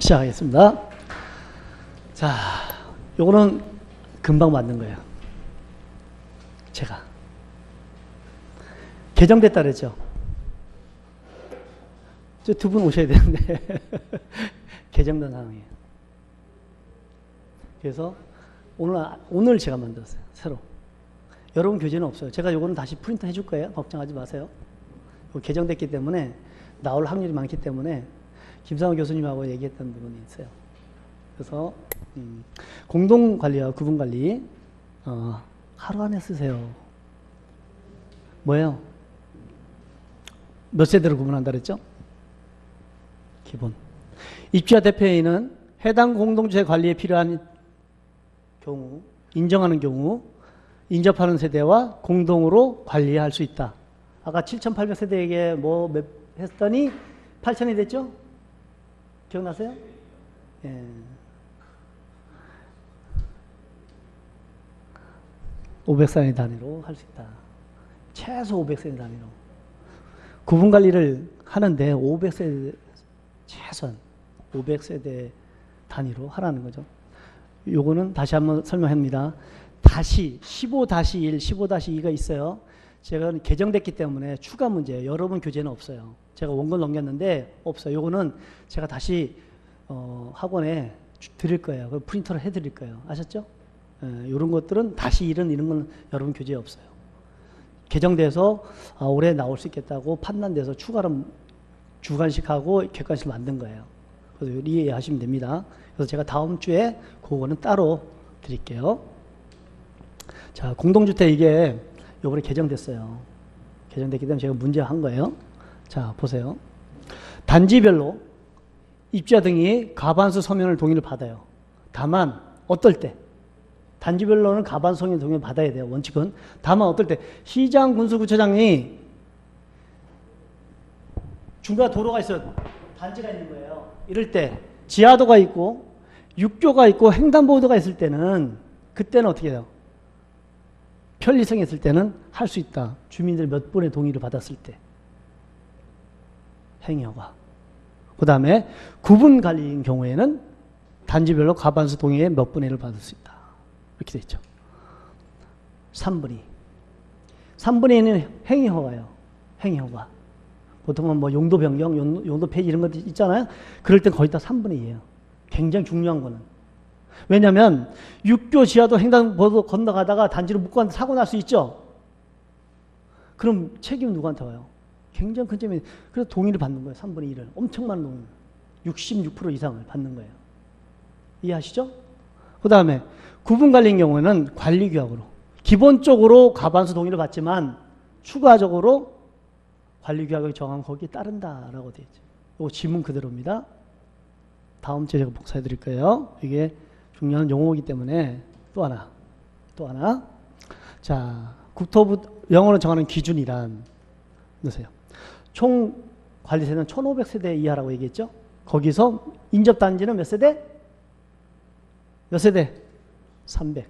시작하겠습니다. 자, 요거는 금방 만든 거예요. 제가. 개정됐다 그랬죠? 저 두 분 오셔야 되는데. 개정된 상황이에요. 그래서 오늘 제가 만들었어요. 새로. 여러분 교재는 없어요. 제가 요거는 다시 프린트 해줄 거예요. 걱정하지 마세요. 개정됐기 때문에 나올 확률이 많기 때문에 김상호 교수님하고 얘기했던 부분이 있어요. 그래서 공동관리와 구분관리 하루 안에 쓰세요. 뭐예요? 몇 세대로 구분한다 그랬죠? 기본. 입주자 대표회의는 해당 공동주택 관리에 필요한 경우, 인정하는 경우 인접하는 세대와 공동으로 관리할 수 있다. 아까 7,800세대에게 뭐 몇 했더니 8,000이 됐죠? 기억나세요? 예. 500세대 단위로 할 수 있다. 최소 500세대 단위로. 구분관리를 하는데 500세대, 최소한 500세대 단위로 하라는 거죠. 요거는 다시 한번 설명합니다. 다시 15-1, 15-2가 있어요. 제가 개정됐기 때문에 추가 문제예요. 여러분 교재는 없어요. 제가 원본 넘겼는데 없어요. 요거는 제가 다시 학원에 드릴 거예요. 그 프린터를 해드릴 거예요. 아셨죠? 이런 것들은 다시 이런 건 여러분 교재에 없어요. 개정돼서 올해 나올 수 있겠다고 판단돼서 추가로 주관식하고 객관식 만든 거예요. 그래서 이해하시면 됩니다. 그래서 제가 다음 주에 그거는 따로 드릴게요. 자, 공동주택 이게 요번에 개정됐어요. 개정됐기 때문에 제가 문제한 거예요. 자, 보세요. 단지별로 입주자 등이 과반수 서면 동의를 받아요. 다만 어떨 때? 단지별로는 과반수 서면 동의를 받아야 돼요. 원칙은. 다만 어떨 때? 시장 군수구청장이 중간 도로가 있어요. 단지가 있는 거예요. 이럴 때 지하도가 있고 육교가 있고 횡단보도가 있을 때는 그때는 어떻게 해요? 편리성이 있을 때는 할 수 있다. 주민들 몇 분의 동의를 받았을 때. 행위허가. 그 다음에 구분관리인 경우에는 단지별로 과반수 동의의 몇 분의 1을 받을 수 있다. 이렇게 되어 있죠. 3분의 2. 3분의 2는 행위허가예요. 행위허가. 보통은 뭐 용도 변경, 용도 폐지 이런 것도 있잖아요. 그럴 땐 거의 다 3분의 2예요. 굉장히 중요한 거는. 왜냐하면 육교 지하도 횡단보도 건너가다가 단지로 못 가는데 사고 날 수 있죠. 그럼 책임은 누구한테 와요? 굉장히 큰 책임이. 그래서 동의를 받는 거예요. 3분의 1을. 엄청 많은 동의. 66% 이상을 받는 거예요. 이해하시죠? 그 다음에 구분관리인 경우에는 관리규약으로. 기본적으로 과반수 동의를 받지만 추가적으로 관리규약을 정한 거기에 따른다라고 되어 있죠. 이거 지문 그대로입니다. 다음 주에 제가 복사해 드릴 거예요. 이게 중요한 용어이기 때문에 또 하나. 자, 국토부 영어로 정하는 기준이란 넣으세요. 총 관리세는 1,500세대 이하라고 얘기했죠. 거기서 인접단지는 몇 세대? 몇 세대? 300.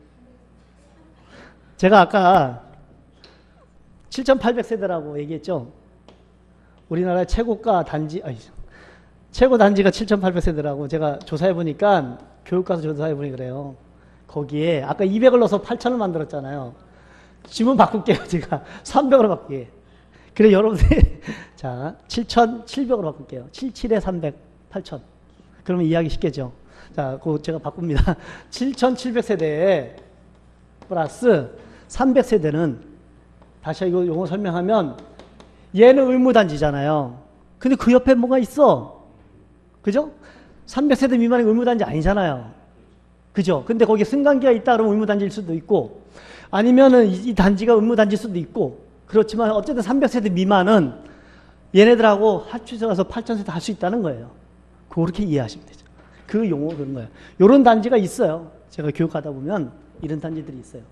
제가 아까 7,800세대라고 얘기했죠. 우리나라의 최고가 단지, 최고 단지가 7,800세대라고 제가 조사해 보니까 교육 가서 조사해 보니 그래요. 거기에 아까 200을 넣어서 8,000을 만들었잖아요. 지문 바꿀게요. 제가 300으로 바꿀게요. 그래 여러분들 자 7,700으로 바꿀게요. 77에 300, 8,000. 그러면 이해하기 쉽겠죠. 자, 그거 제가 바꿉니다. 7,700세대에 플러스 300세대는 다시 이거 용어 설명하면 얘는 의무단지잖아요. 근데 그 옆에 뭐가 있어? 그죠? 300세대 미만이 의무단지 아니잖아요. 그죠? 근데 거기에 승강기가 있다 그러면 의무단지일 수도 있고 아니면은 이 단지가 의무단지일 수도 있고 그렇지만 어쨌든 300세대 미만은 얘네들하고 합쳐서 가서 8,000세대 할 수 있다는 거예요. 그렇게 이해하시면 되죠. 그 용어 그런 거예요. 이런 단지가 있어요. 제가 교육하다 보면 이런 단지들이 있어요.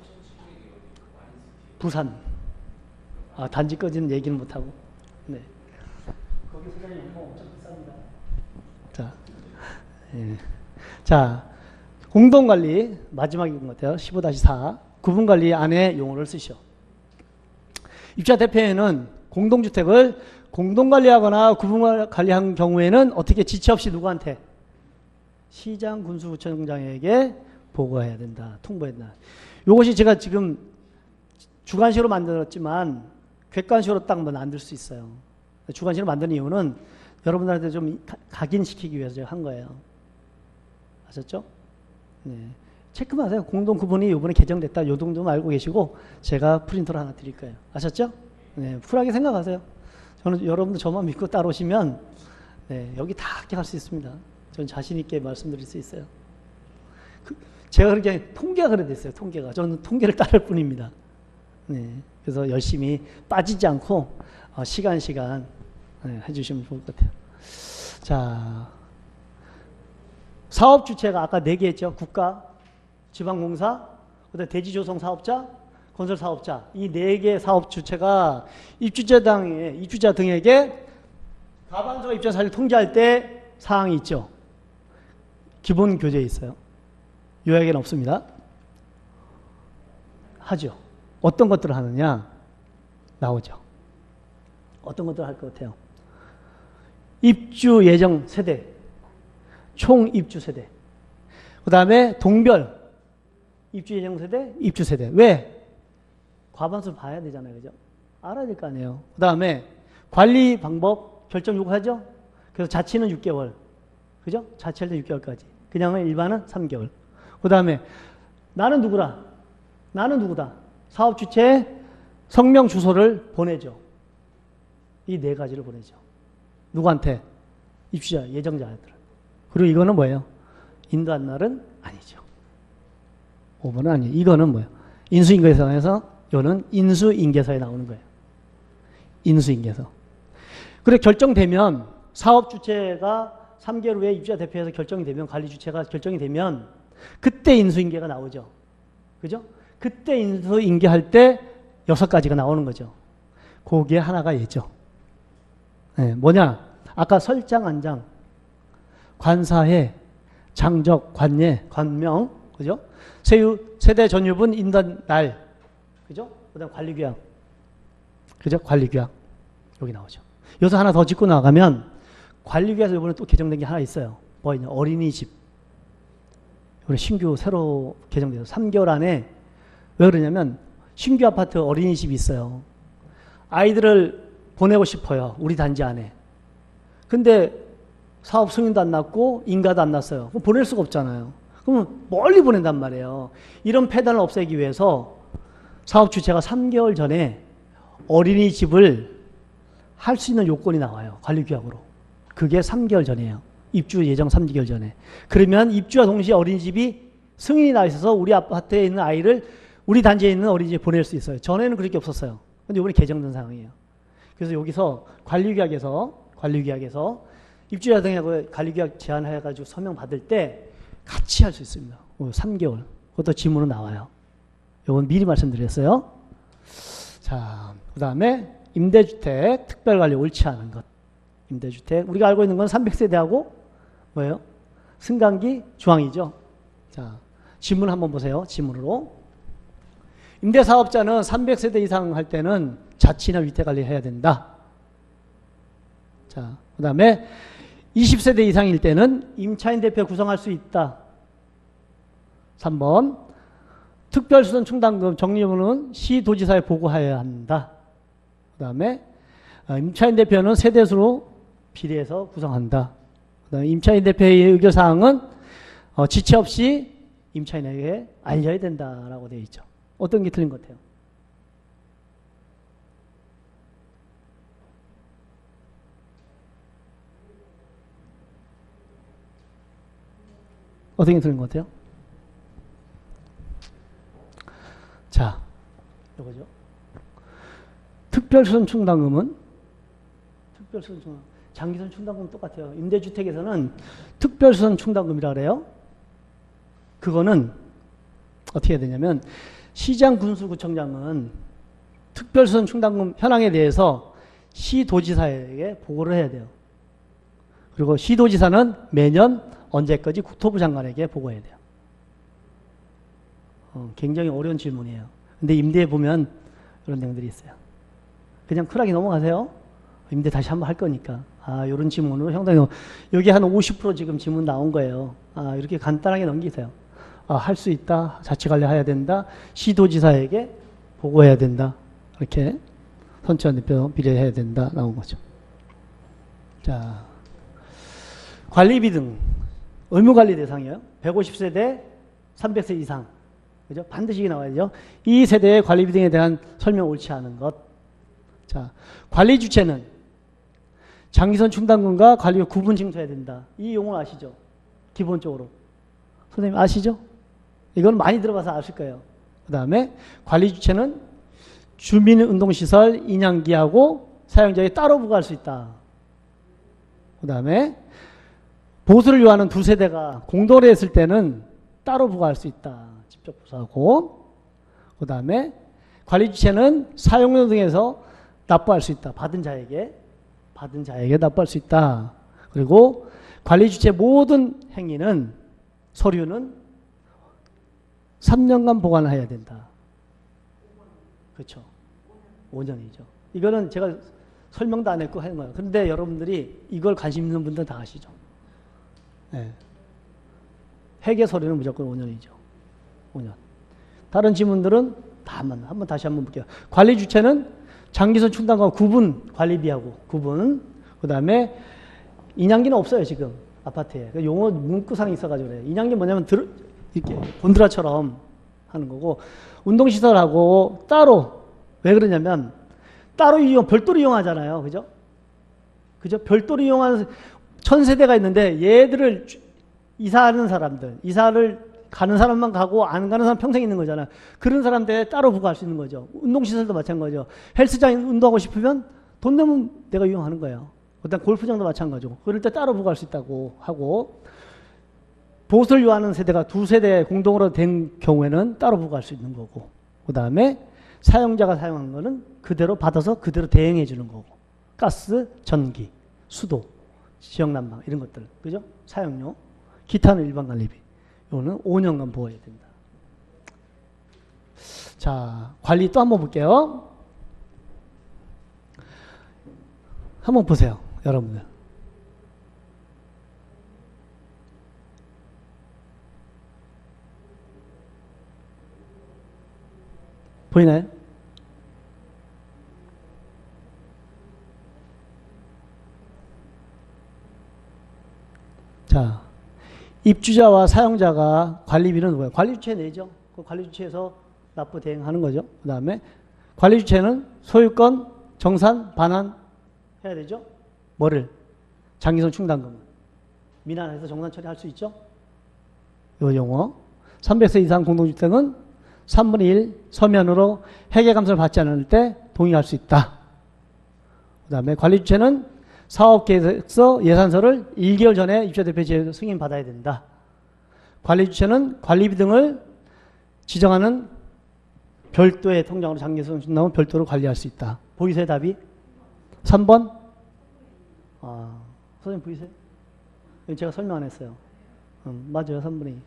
부산. 단지까지는 얘기는 못하고. 네. 거기 소장님 연봉 엄청 비쌉니다. 자, 예. 자, 공동관리 마지막인 것 같아요. 15-4 구분관리 안에 용어를 쓰시오. 입주자 대표회는 공동주택을 공동관리하거나 구분관리한 경우에는 어떻게 지체 없이 누구한테? 시장 군수구청장에게 보고해야 된다. 통보해야 된다. 이것이 제가 지금 주관식으로 만들었지만 객관식으로 딱 만들 수 있어요. 주관식으로 만드는 이유는 여러분들한테 좀 각인시키기 위해서 제가 한 거예요. 아셨죠? 네. 체크만 하세요. 공동 구분이 이번에 개정됐다. 요 정도만 알고 계시고 제가 프린터를 하나 드릴 거예요. 아셨죠? 네. 쿨하게 생각하세요. 저는 여러분들 저만 믿고 따라오시면 네, 여기 다 합격할 수 있습니다. 저는 자신 있게 말씀드릴 수 있어요. 제가 그렇게 통계가 그래 됐어요. 통계가. 저는 통계를 따를 뿐입니다. 네. 그래서 열심히 빠지지 않고 시간 네, 해주시면 좋을 것 같아요. 자, 사업 주체가 아까 4개 했죠. 국가, 지방공사, 그다음에 대지조성 사업자, 건설 사업자. 이 4개 사업 주체가 입주자 등에게 가반수가 입주자 사를 통지할 때 사항이 있죠. 기본 교재에 있어요. 요약에는 없습니다. 하죠. 어떤 것들을 하느냐? 나오죠. 어떤 것들을 할 것 같아요? 입주 예정 세대, 총 입주 세대. 그 다음에 동별, 입주 예정 세대, 입주 세대. 왜? 과반수 봐야 되잖아요. 그죠? 알아야 될 거 아니에요. 그 다음에 관리 방법 결정 요구하죠? 그래서 자치는 6개월. 그죠? 자치할 때 6개월까지. 그냥은 일반은 3개월. 그 다음에 나는 누구다? 사업 주체 성명 주소를 보내죠. 이 4가지를 보내죠. 누구한테? 입주자, 예정자들. 그리고 이거는 뭐예요? 인도한 날은 아니죠. 5번은 아니에요. 이거는 뭐예요? 인수인계서에서 이거는 인수인계서에 나오는 거예요. 인수인계서. 그래 결정되면 사업 주체가 3개월 후에 입주자 대표에서 결정이 되면 관리 주체가 결정이 되면 그때 인수인계가 나오죠. 그죠? 그때 인수인계할 때 6가지가 나오는 거죠. 거기에 하나가 얘죠. 네, 뭐냐? 아까 설장, 안장, 관사회, 장적, 관예, 관명, 그죠? 세대 전유분, 인단, 날, 그죠? 그 다음 관리규약, 그죠? 관리규약. 여기 나오죠. 여기서 하나 더 짚고 나가면 관리규약에서 이번에 또 개정된 게 하나 있어요. 뭐냐? 어린이집. 이번에 신규 새로 개정돼서 3개월 안에 왜 그러냐면 신규 아파트 어린이집이 있어요. 아이들을 보내고 싶어요. 우리 단지 안에. 근데 사업 승인도 안 났고 인가도 안 났어요. 그럼 보낼 수가 없잖아요. 그러면 멀리 보낸단 말이에요. 이런 폐단을 없애기 위해서 사업 주체가 3개월 전에 어린이집을 할 수 있는 요건이 나와요. 관리규약으로. 그게 3개월 전이에요. 입주 예정 3개월 전에. 그러면 입주와 동시에 어린이집이 승인이 나 있어서 우리 아파트에 있는 아이를 우리 단지에 있는 어린이집에 보낼 수 있어요. 전에는 그렇게 없었어요. 근데 이번에 개정된 상황이에요. 그래서 여기서 관리규약에서 입주자 등하고 관리규약 제안해가지고 서명 받을 때 같이 할 수 있습니다. 3개월. 그것도 지문으로 나와요. 이건 미리 말씀드렸어요. 자, 그 다음에 임대주택 특별관리 옳지 않은 것. 임대주택. 우리가 알고 있는 건 300세대하고 뭐예요? 승강기 주황이죠. 자, 지문 한번 보세요. 지문으로. 임대사업자는 300세대 이상 할 때는 자치나 위태관리 해야 된다. 자, 그 다음에 20세대 이상일 때는 임차인 대표 구성할 수 있다. 3번. 특별수선 충당금 정리금은 시도지사에 보고해야 한다. 그 다음에 임차인 대표는 세대수로 비례해서 구성한다. 그 다음에 임차인 대표의 의결사항은 지체 없이 임차인에게 알려야 된다라고 되어 있죠. 어떤 게 틀린 것 같아요? 어떤 게 틀린 것 같아요? 자, 이거죠. 특별수선 충당금은 장기수선 충당금은 똑같아요. 임대주택에서는 특별수선 충당금이라 그래요. 그거는 어떻게 해야 되냐면 시장군수구청장은 특별수선 충당금 현황에 대해서 시도지사에게 보고를 해야 돼요. 그리고 시도지사는 매년 언제까지 국토부 장관에게 보고해야 돼요. 굉장히 어려운 질문이에요. 근데 임대에 보면 그런 내용들이 있어요. 그냥 쿨하게 넘어가세요. 임대 다시 한번 할 거니까. 이런 지문으로 형성이, 여기 한 50% 지금 지문 나온 거예요. 이렇게 간단하게 넘기세요. 할 수 있다. 자치관리해야 된다. 시도지사에게 보고해야 된다. 이렇게 선출한 대표 비례해야 된다. 나온 거죠. 자, 관리비 등 의무관리 대상이에요. 150세대 300세 이상. 그죠? 반드시 나와야죠. 이 세대의 관리비 등에 대한 설명 옳지 않은 것. 자, 관리 주체는 장기선 충당금과 관리비 구분 징수해야 된다. 이 용어 아시죠? 기본적으로. 선생님 아시죠? 이건 많이 들어봐서 아실 거예요. 그 다음에 관리 주체는 주민운동시설 인양기하고 사용자에 따로 부과할 수 있다. 그 다음에 보수를 요하는 두 세대가 공동으로 했을 때는 따로 부과할 수 있다. 직접 보수하고. 그 다음에 관리 주체는 사용료 등에서 납부할 수 있다. 받은 자에게 납부할 수 있다. 그리고 관리 주체 모든 행위는 서류는 3년간 보관을 해야 된다. 그렇죠. 5년이죠. 이거는 제가 설명도 안 했고 하는 거예요. 그런데 여러분들이 이걸 관심 있는 분들 다 아시죠. 네. 회계 서류는 무조건 5년이죠. 5년. 다른 지문들은 다 한번 다시 한번 볼게요. 관리 주체는 장기선 충당과 구분 관리비하고 구분. 그 다음에 인양기는 없어요 지금 아파트에. 용어 문구상이 있어가지고 그래요. 인양기 뭐냐면 이렇게 곤드라처럼 하는 거고, 운동시설하고 따로, 왜 그러냐면 따로 별도로 이용하잖아요. 그죠? 별도로 이용하는 1000세대가 있는데 얘들을 이사하는 사람들, 이사를 가는 사람만 가고 안 가는 사람 평생 있는 거잖아요. 그런 사람들에 따로 부과할 수 있는 거죠. 운동시설도 마찬가지죠. 헬스장에 운동하고 싶으면 돈 내면 내가 이용하는 거예요. 그다음 골프장도 마찬가지고. 그럴 때 따로 부과할 수 있다고 하고, 보수를 요하는 세대가 두 세대 공동으로 된 경우에는 따로 부과할 수 있는 거고, 그 다음에 사용자가 사용한 거는 그대로 받아서 그대로 대행해 주는 거고, 가스, 전기, 수도, 지역난방 이런 것들, 그죠? 사용료, 기타는 일반 관리비. 이거는 5년간 보호해야 된다. 자, 관리 또 한번 볼게요. 한번 보세요, 여러분들. 보이나요? 자, 입주자와 사용자가 관리비는 뭐예요? 관리주체 내죠. 그 관리주체에서 납부 대행하는 거죠. 그 다음에 관리주체는 소유권, 정산, 반환 해야 되죠. 뭐를? 장기선 충당금을. 민환해서 정산 처리할 수 있죠. 이 용어. 300세 이상 공동주택은 3분의 1 서면으로 회계감사를 받지 않을 때 동의할 수 있다. 그 다음에 관리주체는 사업계획서 예산서를 1개월 전에 입주대표 승인 받아야 된다. 관리주체는 관리비 등을 지정하는 별도의 통장으로 장기선 충당금을 별도로 관리할 수 있다. 보이세요, 답이? 3번? 선생님 보이세요? 제가 설명 안 했어요. 맞아요, 3분의 2.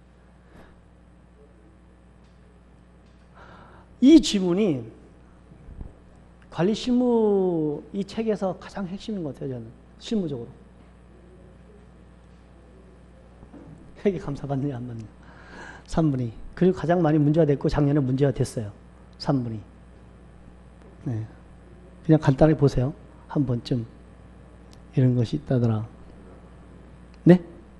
이 지문이 관리 실무 이 책에서 가장 핵심인 것 같아요, 저는. 실무적으로. 회계 감사 받느냐, 안 받느냐. 3분의 2. 그리고 가장 많이 문제가 됐고, 작년에 문제가 됐어요. 3분의 2. 네. 그냥 간단하게 보세요. 한 번쯤. 이런 것이 있다더라. 네?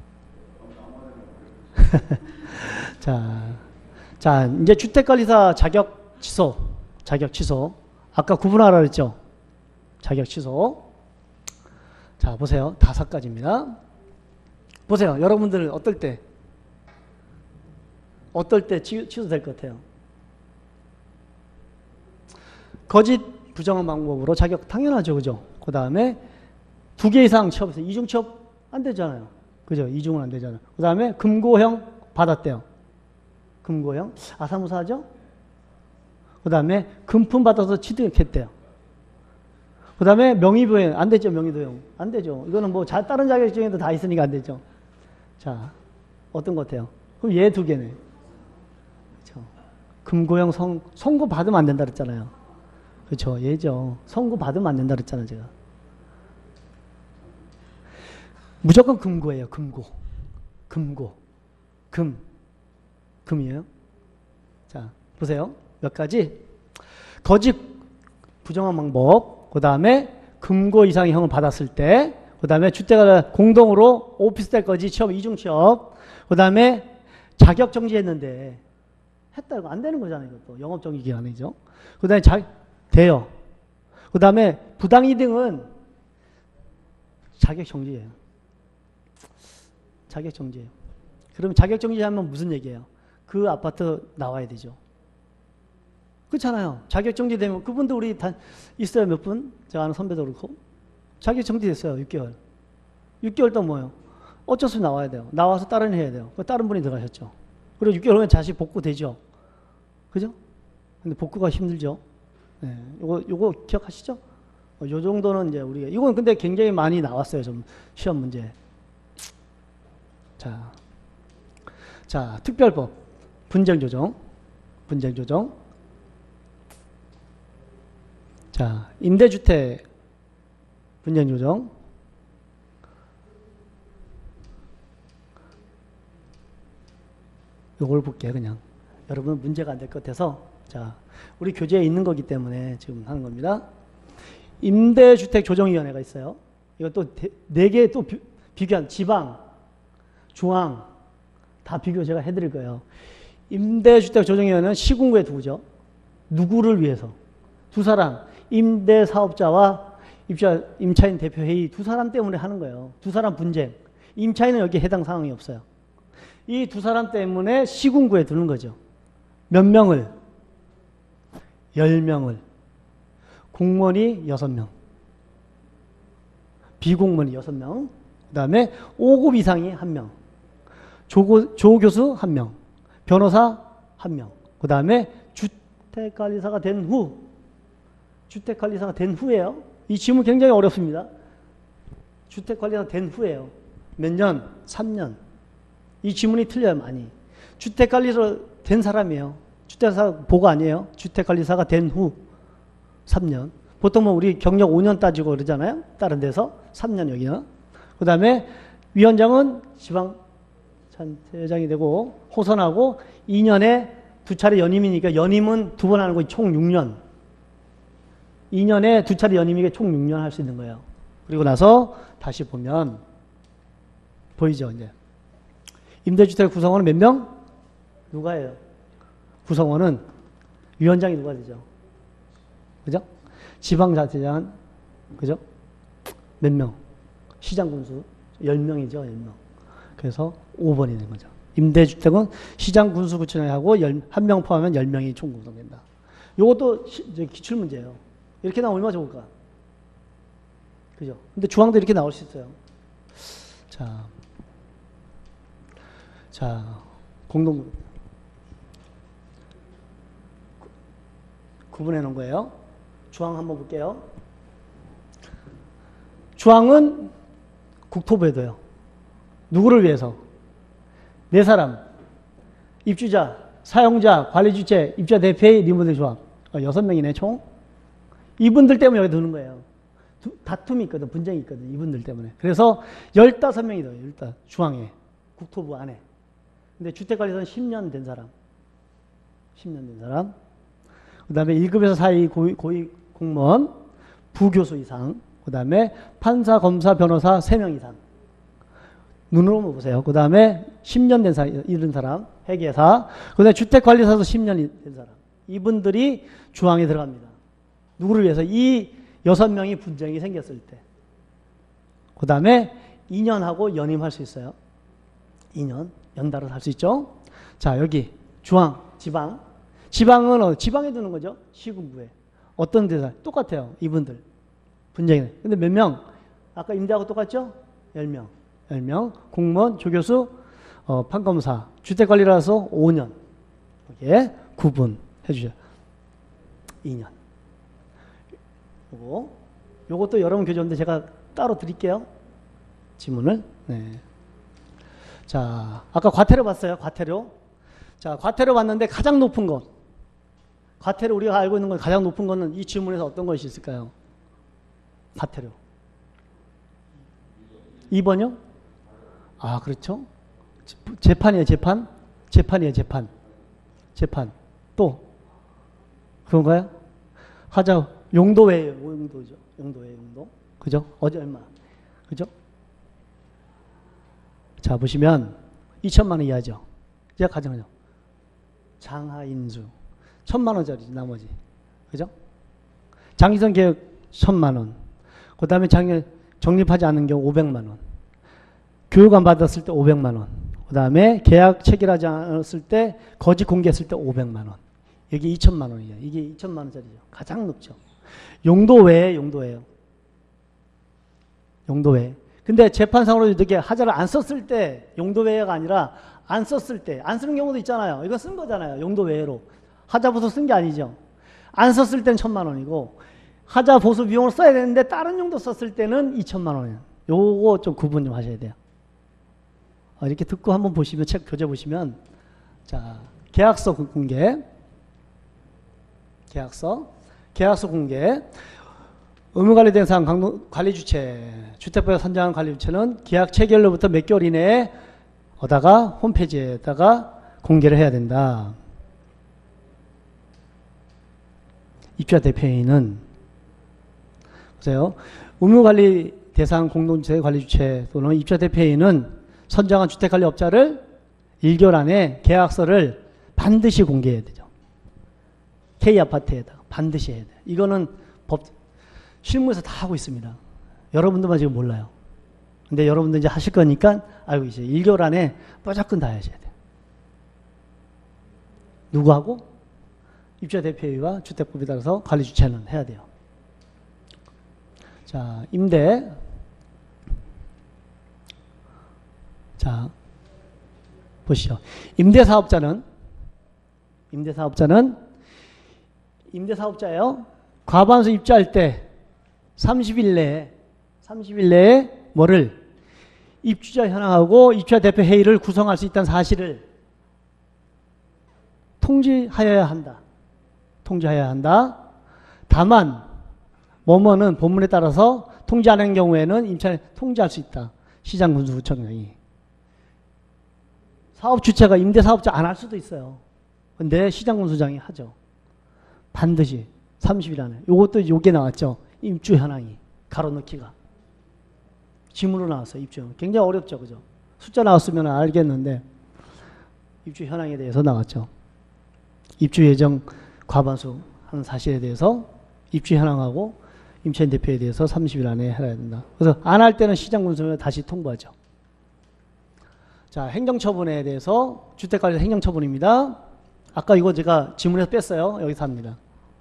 자, 이제 주택관리사 자격 취소. 아까 구분하라 그랬죠? 자격 취소. 자, 보세요. 5가지입니다. 보세요. 여러분들 어떨 때 취소될 것 같아요? 거짓 부정한 방법으로 자격 당연하죠. 그죠? 그 다음에 2개 이상 취업해서 이중 취업 안 되잖아요. 그죠? 이중은 안 되잖아요. 그 다음에 금고형 받았대요. 금고형. 아사무사하죠? 그 다음에 금품 받아서 취득했대요. 그 다음에 명의도용. 안 되죠, 명의도용. 안 되죠. 이거는 뭐 다른 자격증에도 다 있으니까 안 되죠. 자, 어떤 것 같아요? 그럼 얘 2개네. 그렇죠. 금고형 선고 받으면 안 된다 그랬잖아요. 그렇죠. 얘죠. 선고 받으면 안 된다 그랬잖아요, 제가. 무조건 금고예요. 금이에요. 자, 보세요. 몇 가지. 거짓 부정한 방법, 그 다음에 금고 이상의 형을 받았을 때, 그 다음에 주택을 공동으로 오피스텔 거짓 취업, 이중 취업, 그 다음에 자격 정지했는데 했다고 안 되는 거잖아요. 이것도 영업 정지 기간이죠. 그 다음에 돼요. 그 다음에 부당 이등은 자격 정지예요. 자격 정지예요. 그러면 자격 정지하면 무슨 얘기예요? 그 아파트 나와야 되죠. 그렇잖아요. 자격 정지되면 그분도 우리 다 있어요. 몇 분? 제가 아는 선배도 그렇고 자격 정지됐어요. 6개월. 6개월 동안 뭐예요? 어쩔 수 없이 나와야 돼요. 나와서 다른 일 해야 돼요. 다른 분이 들어가셨죠. 그리고 6개월 후에 다시 복구되죠. 그죠? 근데 복구가 힘들죠. 네. 요거 기억하시죠? 요 정도는 이제 우리가, 이건 근데 굉장히 많이 나왔어요. 좀 시험 문제. 자, 특별법. 분쟁조정. 자, 임대주택 분쟁조정. 요걸 볼게요, 그냥. 여러분 문제가 안 될 것 같아서. 자, 우리 교재에 있는 거기 때문에 지금 하는 겁니다. 임대주택 조정위원회가 있어요. 이것도 4개 또 비교한 지방, 중앙 다 비교 제가 해드릴 거예요. 임대주택 조정위원회는 시군구에 두죠. 누구를 위해서? 두 사람, 임대사업자와 임차인 대표회의 두 사람 때문에 하는 거예요. 두 사람 분쟁. 임차인은 여기에 해당 사항이 없어요. 이 두 사람 때문에 시군구에 두는 거죠. 몇 명을? 10명을. 공무원이 6명. 비공무원이 6명. 그 다음에 5급 이상이 1명. 조교수 1명. 변호사 1명. 그 다음에 주택관리사가 된 후. 주택관리사가 된 후에요. 이 지문 굉장히 어렵습니다. 주택관리사가 된 후에요. 몇 년? 3년. 이 지문이 틀려요, 많이. 주택관리사 된 사람이에요. 주택사 보고 아니에요. 주택관리사가 된 후 3년. 보통 뭐 우리 경력 5년 따지고 그러잖아요. 다른 데서 3년 여기는. 그 다음에 위원장은 지방자치회장이 되고 호선하고 2년에 2차례 연임이니까 연임은 2번 하는 거 총 6년. 2년에 2차례 연임이니까 총 6년 할 수 있는 거예요. 그리고 나서 다시 보면 보이죠, 이제. 임대주택 구성원은 몇 명? 누가 해요? 구성원은 위원장이 누가 되죠? 그죠? 지방자치장은, 그죠? 몇 명? 시장군수 10명이죠, 10명. 그래서 5번이 된 거죠. 임대주택은 시장군수구청장하고 1명 포함하면 10명이 총 구성된다. 이것도 기출문제예요. 이렇게 나오면 얼마나 좋을까? 그죠? 근데 중앙도 이렇게 나올 수 있어요. 자, 공동 구분해 놓은 거예요. 주황 한번 볼게요. 주황은 국토부에 둬요. 누구를 위해서? 4사람. 입주자, 사용자, 관리주체, 입주자 대표의 리모델 조합. 6명이네, 총. 이분들 때문에 여기 두는 거예요. 다툼이 있거든, 분쟁이 있거든, 이분들 때문에. 그래서 15명이 더요, 일단, 중앙에. 국토부 안에. 근데 주택관리사는 10년 된 사람. 10년 된 사람. 그 다음에 1급에서 4위 고위 공무원, 부교수 이상. 그 다음에 판사, 검사, 변호사 3명 이상. 눈으로만 보세요. 그 다음에 10년 된 사람, 이런 사람, 회계사. 그 다음에 주택관리사도 10년 된 사람. 이분들이 중앙에 들어갑니다. 누구를 위해서? 이 6명이 분쟁이 생겼을 때. 그 다음에 2년하고 연임할 수 있어요. 2년. 연달아서 할 수 있죠. 자, 여기 중앙, 지방. 지방은 지방에 두는 거죠. 시군구에. 어떤 데서? 똑같아요. 이분들. 분쟁이. 근데 몇 명? 아까 임대하고 똑같죠? 10명. 10명. 공무원, 조교수, 판검사. 주택관리라서 5년. 여기에 구분해 주죠. 2년. 요것도 여러분 교재인데 제가 따로 드릴게요. 지문을. 네. 자, 아까 과태료 봤어요. 과태료. 자, 과태료 봤는데 가장 높은 것. 과태료 우리가 알고 있는 건 가장 높은 거는 이 지문에서 어떤 것이 있을까요? 과태료. 2번이요? 아, 그렇죠? 재판이에요, 재판? 재판이에요, 재판. 재판. 또, 그런가요? 하자, 용도예요, 용도죠. 용도예요, 용도. 그죠? 어제 얼마? 그죠? 자, 보시면, 2천만 원 이하죠. 이제 가정하죠. 장하인수. 1,000만 원짜리, 나머지. 그죠? 장기성 계획 1,000만 원. 그 다음에 적립하지 않은 경우 500만 원. 교육안 받았을 때 500만 원. 그 다음에 계약 체결하지 않았을 때 거짓 공개했을 때 500만 원. 여기 2천만 원이에요. 이게 2천만 원짜리죠. 가장 높죠. 용도 외에 용도예요. 용도 외에. 근데 재판상으로 이렇게 하자를 안 썼을 때 용도 외에가 아니라 안 썼을 때, 안 쓰는 경우도 있잖아요. 이거 쓴 거잖아요. 용도 외로. 하자 보수 쓴 게 아니죠. 안 썼을 땐 1,000만 원이고 하자 보수 비용을 써야 되는데 다른 용도 썼을 때는 2천만 원이에요. 요거 좀 구분 좀 하셔야 돼요. 이렇게 듣고 한번 보시면, 책 교재 보시면, 자, 계약서 공개. 계약서 공개. 의무관리 대상 관리 주체. 주택부가 선정한 관리 주체는 계약 체결로부터 몇 개월 이내에 어다가 홈페이지에다가 공개를 해야 된다. 입주자 대표인은 보세요. 의무관리 대상 공동주택 관리 주체 또는 입주자 대표인은 선정한 주택관리업자를 1개월 안에 계약서를 반드시 공개해야 되죠. K아파트에다가 반드시 해야 돼요. 이거는 실무에서 다 하고 있습니다. 여러분들만 지금 몰라요. 근데 여러분들 이제 하실 거니까 알고 계세요. 1개월 안에 무조건 다 하셔야 돼요. 누구하고? 입주자 대표회의와 주택법에 따라서 관리 주체는 해야 돼요. 자, 임대. 자, 보시죠. 임대사업자예요. 과반수 입주할 때 30일 내에 뭐를 입주자 현황하고 입주자 대표 회의를 구성할 수 있다는 사실을 통지하여야 한다. 다만 뭐뭐는 본문에 따라서 통지하는 경우에는 임차인이 통지할 수 있다. 시장군수구청장이. 사업 주체가 임대사업자 안 할 수도 있어요. 근데 시장군수장이 하죠. 반드시 30일 안에. 요것도 요게 나왔죠. 입주 현황이. 가로넣기가. 지문으로 나왔어요. 입주 현황. 굉장히 어렵죠. 그죠? 숫자 나왔으면 알겠는데 입주 현황에 대해서 나왔죠. 입주 예정 과반수 하는 사실에 대해서 입주 현황하고 임차인 대표에 대해서 30일 안에 해야 된다. 그래서 안 할 때는 시장군수에 다시 통보하죠. 자, 행정처분에 대해서 주택관리 행정처분입니다. 아까 이거 제가 지문에서 뺐어요. 여기서 합니다.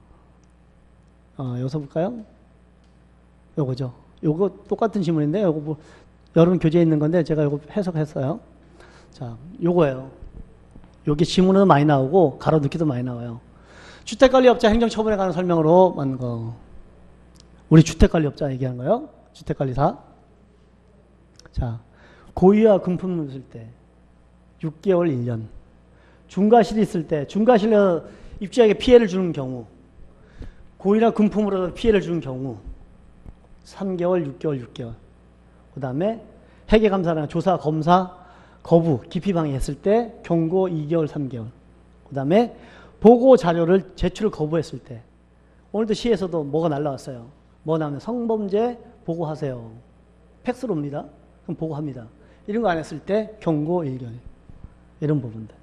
여기서 볼까요? 요거죠. 요거 똑같은 지문인데 요거 뭐 여러분 교재에 있는 건데 제가 요거 해석했어요. 자, 요거예요. 여기 지문은 많이 나오고 가로넣기도 많이 나와요. 주택관리업자 행정처분에 관한 설명으로 만든 거. 우리 주택관리업자 얘기하는 거예요. 주택관리사. 자, 고의와 금품을 쓸 때 6개월 1년. 중과실이 있을 때 중과실로 입주자에게 피해를 주는 경우 고의나 금품으로 피해를 주는 경우 3개월, 6개월. 그 다음에 회계감사나 조사, 검사, 거부, 기피방해했을 때 경고 2개월, 3개월. 그 다음에 보고 자료를 제출을 거부했을 때 오늘도 시에서도 뭐가 날라왔어요. 뭐 나오면 성범죄 보고하세요. 팩스로 옵니다. 그럼 보고합니다. 이런 거 안 했을 때 경고 1개월. 이런 부분들.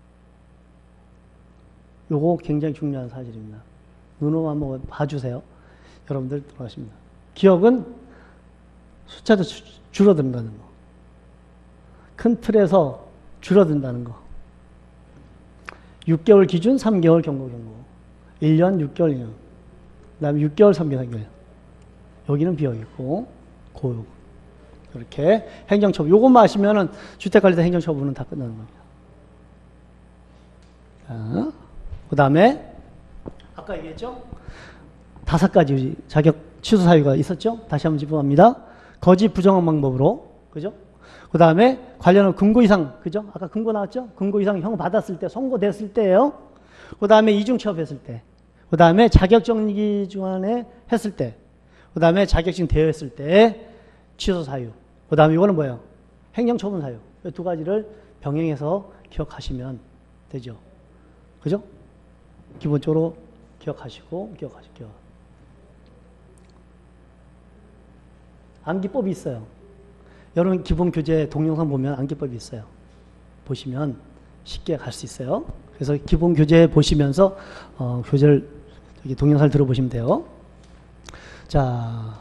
요거 굉장히 중요한 사실입니다. 눈으로 한번 봐주세요. 여러분들 들어가십니다. 기억은 숫자도 줄어든다는 거. 큰 틀에서 줄어든다는 거. 6개월 기준 3개월 경고. 1년 6개월 1년. 그 다음에 6개월 3개월 4개월. 여기는 비어있고 고요. 이렇게 행정처분. 요것만 하시면은 주택관리사 행정처분은 다 끝나는 겁니다. 자, 그 다음에 아까 얘기했죠? 5가지 자격 취소 사유가 있었죠? 다시 한번 짚어봅니다. 거짓 부정한 방법으로, 그죠? 그 다음에 관련한 금고 이상, 그죠? 아까 금고 나왔죠? 금고 이상 형 받았을 때, 선고됐을 때예요. 그 다음에 이중 취업했을 때, 그 다음에 자격정지 중간에 했을 때, 그 다음에 자격증 대여했을 때 취소 사유. 그 다음에 이거는 뭐예요? 행정처분 사유. 이 두 가지를 병행해서 기억하시면 되죠. 그죠? 기본적으로 기억하시고. 암기법이 있어요. 여러분 기본 교재 동영상 보면 암기법이 있어요. 보시면 쉽게 갈 수 있어요. 그래서 기본 교재 보시면서 교재를 동영상을 들어보시면 돼요. 자,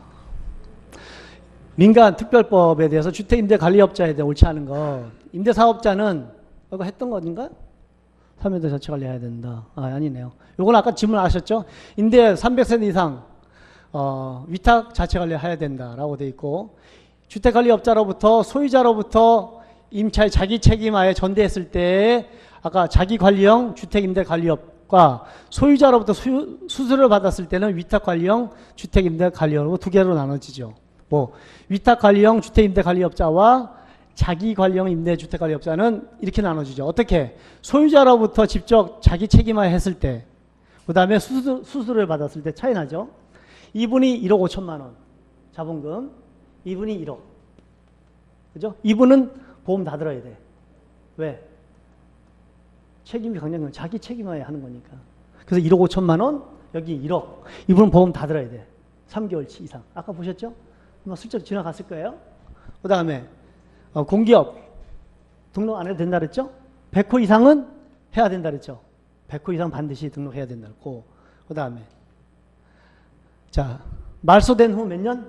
민간특별법에 대해서 주택임대관리업자에 대해 옳지 않은 거. 임대사업자는 이거 했던 거 아닌가? 사면대 자체 관리해야 된다. 아니네요. 요건 아까 질문하셨죠? 임대 300세대 이상 위탁 자체 관리해야 된다라고 돼 있고, 주택관리업자로부터 소유자로부터 임차의 자기 책임하에 전대했을 때 아까 자기관리형 주택임대관리업과 소유자로부터 수수료를 받았을 때는 위탁관리형 주택임대관리업으로 두 개로 나눠지죠. 뭐 위탁관리형 주택임대관리업자와 자기관리형 임대주택관리업자는 이렇게 나눠지죠. 어떻게? 소유자로부터 직접 자기 책임하에 했을 때, 그 다음에 수수료를 받았을 때 차이 나죠. 이분이 1억 5천만 원 자본금, 이분이 1억. 그죠? 이분은 보험 다 들어야 돼. 왜? 책임이 강력한 자기 책임하에 하는 거니까. 그래서 1억 5천만 원, 여기 1억. 이분은 보험 다 들어야 돼. 3개월치 이상. 아까 보셨죠? 뭐 슬쩍 지나갔을 거예요. 그 다음에 공기업 등록 안 해도 된다 그랬죠? 100호 이상은 해야 된다 그랬죠? 100호 이상 반드시 등록해야 된다 그랬고, 그 다음에 자, 말소된 후 몇 년?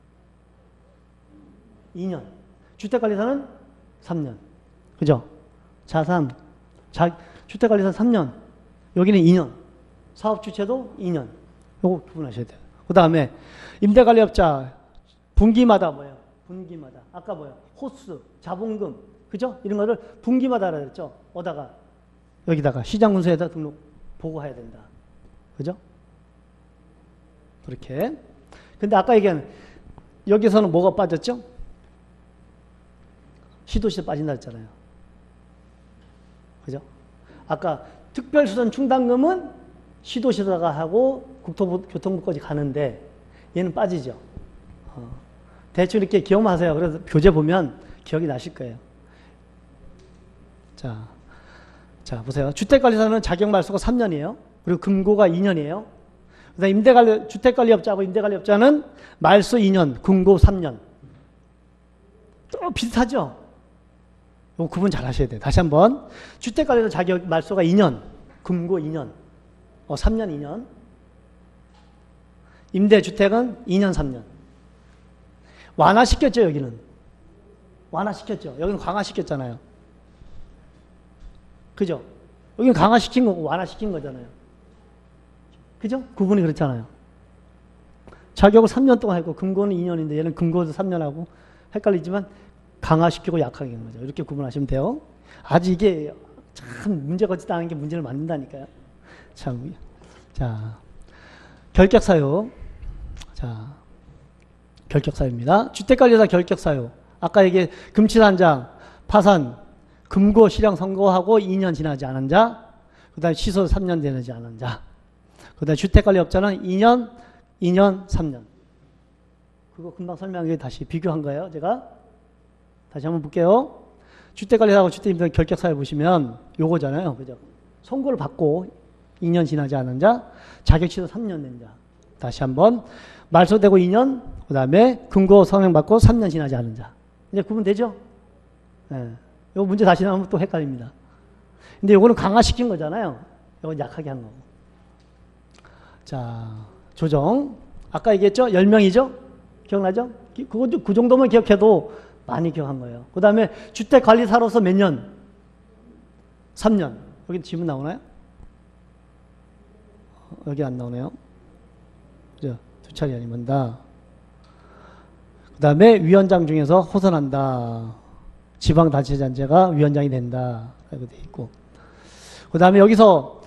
2년. 주택관리사는 3년. 그죠? 자산, 주택관리사 3년. 여기는 2년. 사업주체도 2년. 요거 구분하셔야 돼요. 그 다음에 임대관리업자 분기마다 뭐예요? 분기마다. 아까 뭐예요? 호수, 자본금. 그죠? 이런 거를 분기마다 그랬죠? 어다가 여기다가 시장문서에다 등록 보고해야 된다. 그죠? 그렇게. 근데 아까 얘기한 여기서는 뭐가 빠졌죠? 시도시설 빠진다 했잖아요. 그죠? 아까 특별수선 충당금은 시도시설가 하고 국토교통부까지 가는데 얘는 빠지죠. 대충 이렇게 기억만 하세요. 그래서 교재 보면 기억이 나실 거예요. 자, 보세요. 주택관리사는 자격말소가 3년이에요. 그리고 금고가 2년이에요. 그다음 주택관리업자하고 임대관리업자는 말소 2년, 금고 3년. 또 비슷하죠? 이거 구분 잘 하셔야 돼요. 다시 한번. 주택관리사 자격 말소가 2년, 금고 2년, 3년 2년. 임대주택은 2년 3년. 완화시켰죠, 여기는. 완화시켰죠. 여기는 강화시켰잖아요. 그죠? 여기는 강화시킨 거고 완화시킨 거잖아요. 그죠? 구분이 그렇잖아요. 자격을 3년 동안 했고 금고는 2년인데 얘는 금고도 3년 하고 헷갈리지만 강화시키고 약하게 하는 거죠. 이렇게 구분하시면 돼요. 아주 이게 참 문제가 없지 않은 게 문제를 만든다니까요. 참. 자, 결격사유. 자, 결격사유입니다. 주택관리사 결격사유. 아까 얘기 금치산장, 파산, 금고 실형 선고하고 2년 지나지 않은 자, 그 다음에 취소 3년 되지 않은 자, 그 다음에 주택관리업자는 2년, 3년. 그거 금방 설명한 게 다시 비교한 거예요, 제가. 다시 한번 볼게요. 주택관리사하고 주택임대 결격사유 보시면 요거잖아요. 그죠? 선고를 받고 2년 지나지 않은 자, 자격 취소 3년 된 자. 다시 한번. 말소되고 2년, 그 다음에 금고 성행받고 3년 지나지 않은 자. 이제 구분되죠? 네. 요 문제 다시 나오면 또 헷갈립니다. 근데 요거는 강화시킨 거잖아요. 요건 약하게 한 거고. 자, 조정. 아까 얘기했죠? 10명이죠? 기억나죠? 그 정도만 기억해도 많이 기억한 거예요. 그 다음에 주택관리사로서 몇 년? 3년. 여기 질문 나오나요? 여기 안 나오네요. 그죠? 두 차례 아니면 다. 그 다음에 위원장 중에서 호선한다. 지방자치단체가 위원장이 된다. 라고 돼 있고. 그 다음에 여기서,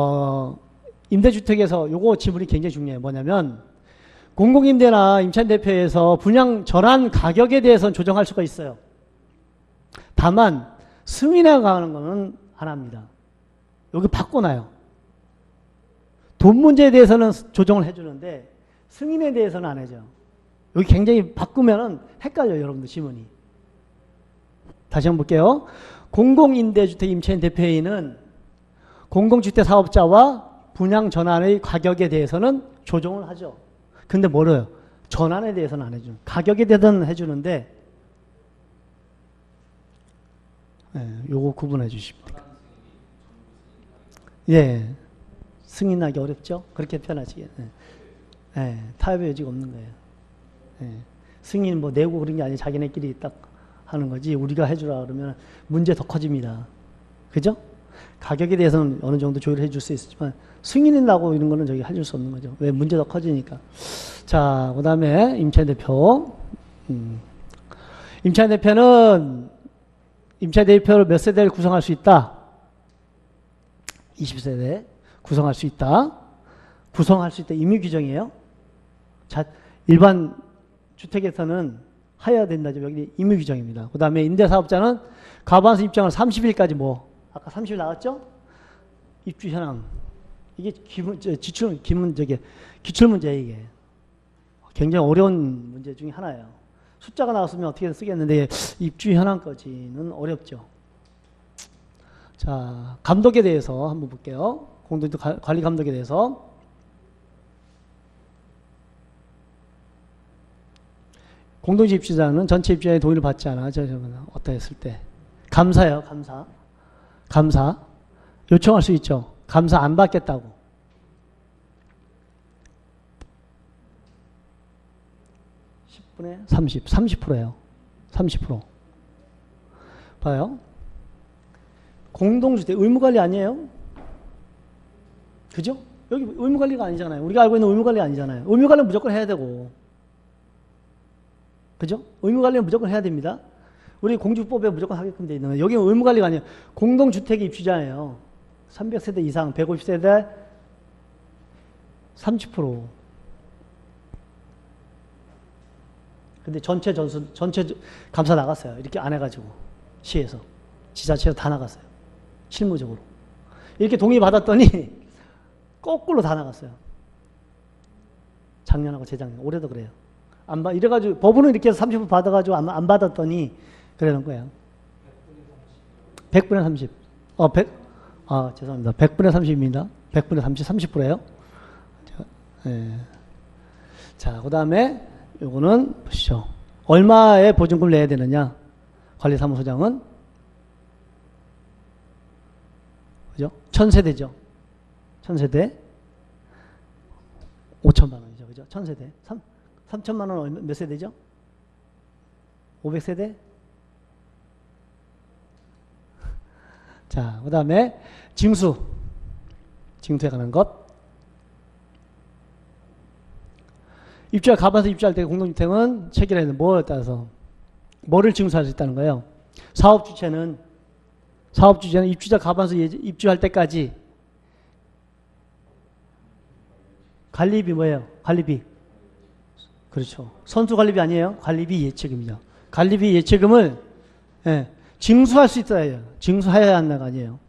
임대주택에서 요거 지문이 굉장히 중요해요. 뭐냐면, 공공임대나 임차인대표에서 분양 전환 가격에 대해서는 조정할 수가 있어요. 다만, 승인에 가는 거는 안 합니다. 여기 바꿔놔요. 돈 문제에 대해서는 조정을 해주는데, 승인에 대해서는 안 해줘요. 여기 굉장히 바꾸면은 헷갈려요, 여러분들 지문이. 다시 한번 볼게요. 공공임대주택 임차인 대표회의는 공공주택 사업자와 분양 전환의 가격에 대해서는 조정을 하죠. 근데 뭐래요? 전환에 대해서는 안 해주는. 가격에 대해서는 해주는데, 요거 구분해 주시면 돼요. 예. 승인하기 어렵죠? 그렇게 표현하시게. 타협의 여지가 없는 거예요. 승인 뭐 내고 그런 게 아니라 자기네끼리 딱 하는 거지, 우리가 해주라 그러면 문제 더 커집니다. 그죠? 가격에 대해서는 어느 정도 조율해 줄 수 있지만 승인이 나고 이런 거는 저기 해줄 수 없는 거죠. 왜? 문제 더 커지니까. 자, 그 다음에 임차인 대표. 임차인 대표는 임차인 대표를 몇 세대를 구성할 수 있다? 20세대 구성할 수 있다. 구성할 수 있다. 임의 규정이에요. 자, 일반 주택에서는 하여야 된다죠. 여기 임의 규정입니다. 그 다음에 임대사업자는 과반수 입장을 30일까지 아까 30일 나왔죠? 입주 현황. 이게 기출문제예요, 이게. 굉장히 어려운 문제 중에 하나예요. 숫자가 나왔으면 어떻게든 쓰겠는데, 입주 현황까지는 어렵죠. 자, 감독에 대해서 한번 볼게요. 공동주택 관리 감독에 대해서. 공동주택 입주자는 전체 입주자의 동의를 받지 않아. 어떠 했을 때. 감사요, 감사. 감사. 요청할 수 있죠. 감사 안 받겠다고. 10분의 30, 30%예요. 30%. 봐요. 공동주택 의무관리 아니에요? 그죠? 여기 의무관리가 아니잖아요. 우리가 알고 있는 의무관리 아니잖아요. 의무관리는 무조건 해야 되고. 그죠? 의무관리는 무조건 해야 됩니다. 우리 공주법에 무조건 하게끔 돼 있는 거예요. 여기는 의무관리가 아니에요. 공동주택이 입주자예요. 300세대 이상, 150세대 30%. 근데 전체 감사 나갔어요. 이렇게 안 해가지고. 시에서. 지자체에서 다 나갔어요. 실무적으로. 이렇게 동의 받았더니 거꾸로 다 나갔어요. 작년하고 재작년. 올해도 그래요. 이래가지고 법으로 이렇게 해서 30% 받아가지고 안 받았더니 그러는 거예요. 100분의 30. 죄송합니다. 100분의 30입니다. 100분의 30, 30%예요. 자, 그 다음에 요거는 보시죠. 얼마의 보증금을 내야 되느냐? 관리사무소장은 그죠? 1000세대죠. 1000세대 5천만 원이죠. 그죠? 1000세대 3천만 원 몇 세대죠? 500세대? 자, 그 다음에 징수에 관한 것. 가반수 입주할 때 공동주택은 체결해야 되는 뭐에 따라서 뭐를 징수할 수 있다는 거예요. 사업주체는 입주자 가반수 입주할 때까지 관리비 뭐예요? 관리비. 그렇죠. 선수 관리비 아니에요. 관리비 예치금이죠. 관리비 예치금을 징수할 수 있어야 해요. 징수해야 한다가 아니에요.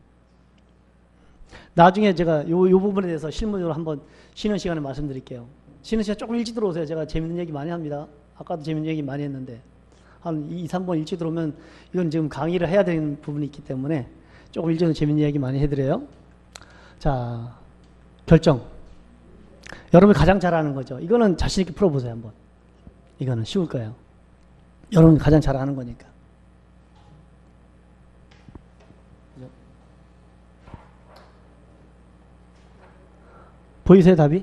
나중에 제가 요 부분에 대해서 실무적으로 한번 쉬는 시간에 말씀드릴게요. 쉬는 시간 조금 일찍 들어오세요. 제가 재밌는 얘기 많이 합니다. 아까도 재밌는 얘기 많이 했는데 한 2, 3번 일찍 들어오면 이건 지금 강의를 해야 되는 부분이 있기 때문에 조금 일찍 재밌는 얘기 많이 해드려요. 자, 결정. 여러분이 가장 잘하는 거죠. 이거는 자신 있게 풀어보세요. 한번. 이거는 쉬울 거예요. 여러분이 가장 잘하는 거니까. 보이세요, 답이?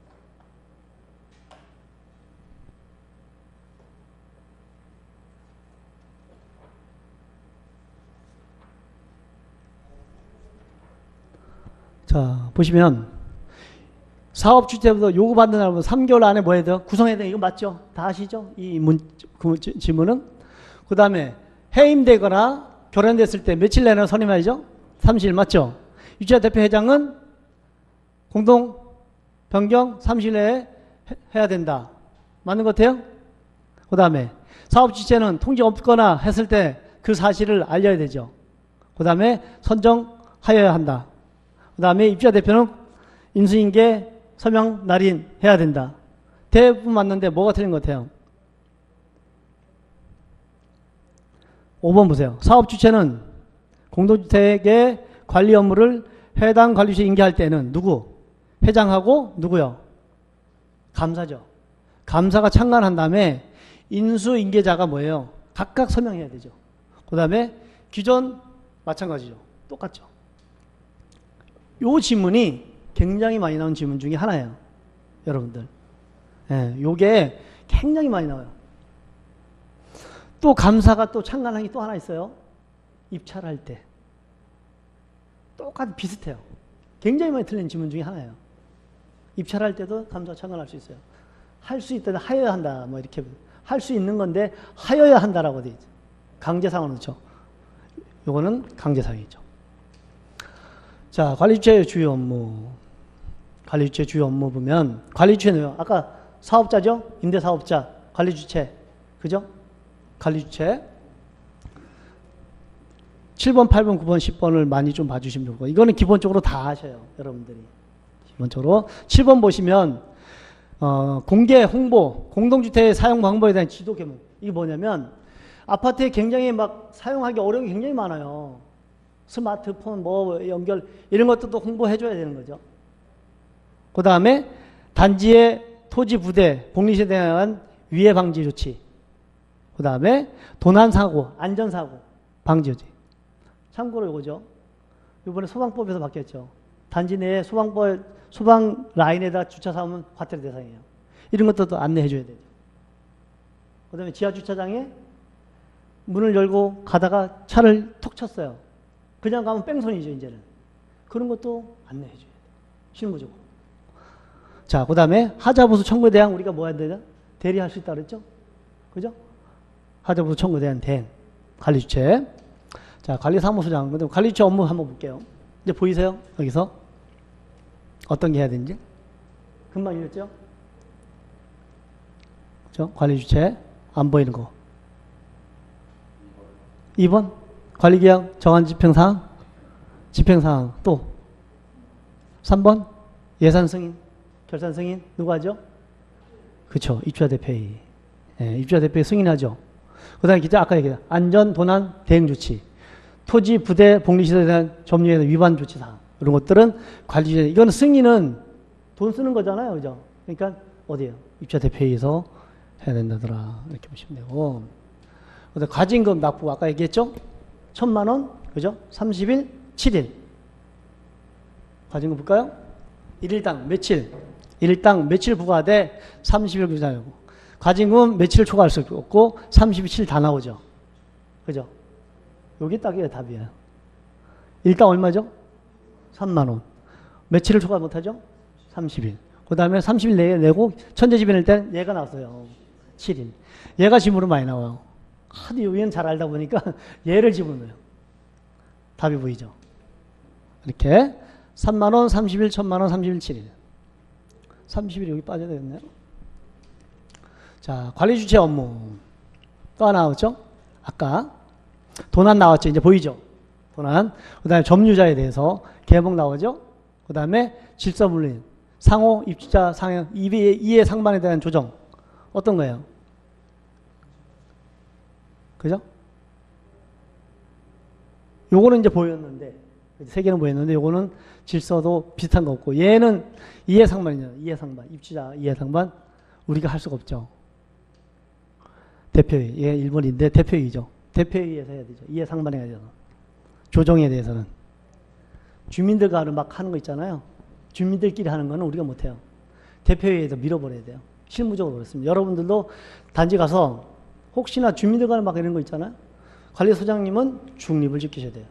자, 보시면 사업주체부터 요구받는 날부터 3개월 안에 뭐 해야 돼요? 구성해야 돼요. 이거 맞죠? 다 아시죠? 질문은? 그 다음에 해임되거나 결혼됐을 때 며칠 내는 선임해야죠? 30일 맞죠? 유치자 대표 회장은 공동 변경 30일 내에 해야 된다. 맞는 것 같아요? 그 다음에 사업주체는 통지 없거나 했을 때 그 사실을 알려야 되죠. 그 다음에 선정하여야 한다. 그 다음에 입주자 대표는 인수인계 서명 날인 해야 된다. 대부분 맞는데 뭐가 틀린 것 같아요? 5번 보세요. 사업 주체는 공동주택의 관리 업무를 해당 관리주에 인계할 때는 누구? 회장하고 누구요? 감사죠. 감사가 창간한 다음에 인수인계자가 뭐예요? 각각 서명해야 되죠. 그 다음에 기존 마찬가지죠. 똑같죠. 요 지문이 굉장히 많이 나온 지문 중에 하나예요. 여러분들. 예, 요게 굉장히 많이 나와요. 또 감사가 또 창간한 게 또 하나 있어요. 입찰할 때. 똑같이 비슷해요. 굉장히 많이 틀린 지문 중에 하나예요. 입찰할 때도 감사 창간할 수 있어요. 할 수 있다, 하여야 한다. 뭐 이렇게 할 수 있는 건데 하여야 한다라고 돼 있죠. 강제상은 그렇죠. 요거는 강제상이죠. 자, 관리주체의 주요 업무. 관리주체 주요 업무 보면 관리주체는요. 아까 사업자죠? 임대사업자, 관리주체. 그죠? 관리주체. 7번, 8번, 9번, 10번을 많이 좀 봐주시면 좋을 거예요. 이거는 기본적으로 다 하셔요. 여러분들이. 기본적으로. 7번 보시면 공개, 홍보, 공동주택의 사용 방법에 대한 지도 개목. 이게 뭐냐면 아파트에 굉장히 막 사용하기 어려운 게 굉장히 많아요. 스마트폰 뭐 연결 이런 것들도 홍보해줘야 되는 거죠. 그 다음에 단지의 토지 부대, 복리시에 대한 위해 방지 조치. 그 다음에 도난사고, 안전사고 방지 조치. 참고로 이거죠. 이번에 소방법에서 바뀌었죠. 단지 내에 소방 라인에다 주차 사오면 과태료 대상이에요. 이런 것도 안내해줘야 되죠. 그 다음에 지하 주차장에 문을 열고 가다가 차를 톡 쳤어요. 그냥 가면 뺑소니죠, 이제는. 그런 것도 안내해줘야 돼요. 실무적으로. 자, 그 다음에 하자보수 청구에 대한 우리가 뭐 해야 되냐? 대리할 수 있다 그랬죠? 그죠? 하자보수 청구에 대한 대행. 관리주체. 자, 관리사무소장. 근데 관리주체 업무 한번 볼게요. 이제 보이세요? 여기서. 어떤 게 해야 되는지. 금방 읽었죠? 그죠? 관리주체. 안 보이는 거. 2번. 관리계약 정한 집행사항. 집행사항. 또. 3번. 예산승인. 결산승인. 누가 하죠? 그쵸. 입주자 대표회의. 예, 입주자 대표회의 승인하죠. 그 다음에 기자 아까 얘기했다. 안전, 도난, 대응조치. 토지, 부대, 복리시설에 대한 점유에 대한 위반 조치사항. 이런 것들은 관리주체. 이건 승인은 돈 쓰는 거잖아요. 그죠? 그러니까 어디에요? 입주자 대표회의에서 해야 된다더라. 이렇게 보시면 되고. 그 다음에 과징금 납부. 아까 얘기했죠? 1,000만 원. 그죠? 30일, 7일. 과징금 볼까요? 1일당 며칠? 1일당 며칠 부과돼 30일 구자하고 과징금 며칠을 초과할 수 없고 30일 다 나오죠. 그죠? 여기 딱이에요. 답이에요. 일당 얼마죠? 3만 원. 며칠을 초과 못하죠? 30일. 그 다음에 30일 내에 내고 천재지변일 때 얘가 나왔어요. 7일. 얘가 지문으로 많이 나와요. 하도 얘는 잘 알다 보니까 얘를 집어넣어요. 답이 보이죠? 이렇게 3만 원, 30일, 1,000만 원, 30일, 7일. 30일 여기 빠져야 되겠네요. 자, 관리주체 업무. 또 하나 나왔죠? 아까 도난 나왔죠? 이제 보이죠? 도난. 그 다음에 점유자에 대해서 개목 나오죠? 그 다음에 질서물린. 상호, 입주자, 상형, 이해 상반에 대한 조정. 어떤 거예요? 그죠? 요거는 이제 보였는데, 세 개는 보였는데, 요거는 질서도 비슷한 거 없고, 얘는 이해상반이잖아요. 이해상반. 입주자 이해상반. 우리가 할 수가 없죠. 대표회의. 얘 1번인데 대표회의죠. 대표회의에서 해야 되죠. 이해상반해야 되죠. 조정에 대해서는. 주민들과 막 하는 거 있잖아요. 주민들끼리 하는 거는 우리가 못해요. 대표회의에서 밀어버려야 돼요. 실무적으로 그렇습니다. 여러분들도 단지 가서 혹시나 주민들과 막 이런 거 있잖아요. 관리소장님은 중립을 지키셔야 돼요.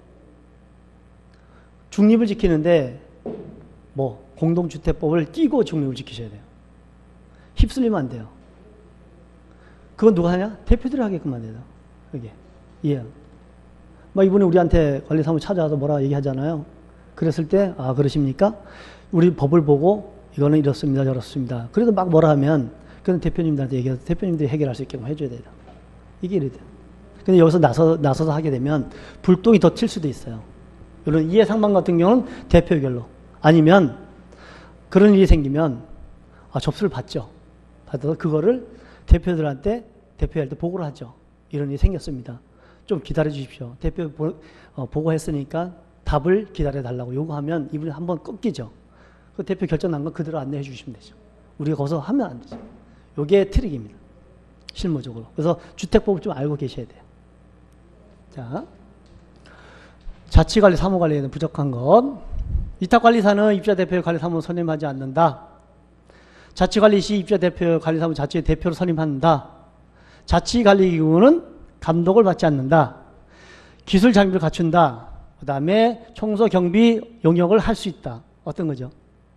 중립을 지키는데 뭐 공동주택법을 띄고 중립을 지키셔야 돼요. 휩쓸리면 안 돼요. 그건 누가 하냐? 대표들이 하게끔 안 돼요. 그게. 예. 막 이분이 우리한테 관리사무 찾아와서 뭐라 얘기하잖아요. 그랬을 때, 아, 그러십니까? 우리 법을 보고 이거는 이렇습니다, 저렇습니다. 그래도 막 뭐라 하면 그건 대표님들한테 얘기해서 대표님들이 해결할 수 있게끔 해줘야 돼요. 이게 이래 돼요. 근데 여기서 나서서 하게 되면 불똥이 더 튈 수도 있어요. 이런 이해상반 같은 경우는 대표 의결로. 아니면 그런 일이 생기면 접수를 받죠. 받아서 그거를 대표들한테 대표할 때 보고를 하죠. 이런 일이 생겼습니다. 좀 기다려 주십시오. 대표 보고했으니까 답을 기다려 달라고 요구하면 이분이 한번 꺾이죠. 그 대표 결정 난 거 그대로 안내해 주시면 되죠. 우리가 거기서 하면 안 되죠. 요게 트릭입니다. 실무적으로. 그래서 주택법을 좀 알고 계셔야 돼요. 자, 자치관리, 사무관리에는 부족한 것. 위탁관리사는 입주자대표의 관리사무 선임하지 않는다. 자치관리 시 입주자대표의 관리사무 자치의 대표로 선임한다. 자치관리기구는 감독을 받지 않는다. 기술 장비를 갖춘다. 그 다음에 청소, 경비 용역을 할 수 있다. 어떤 거죠?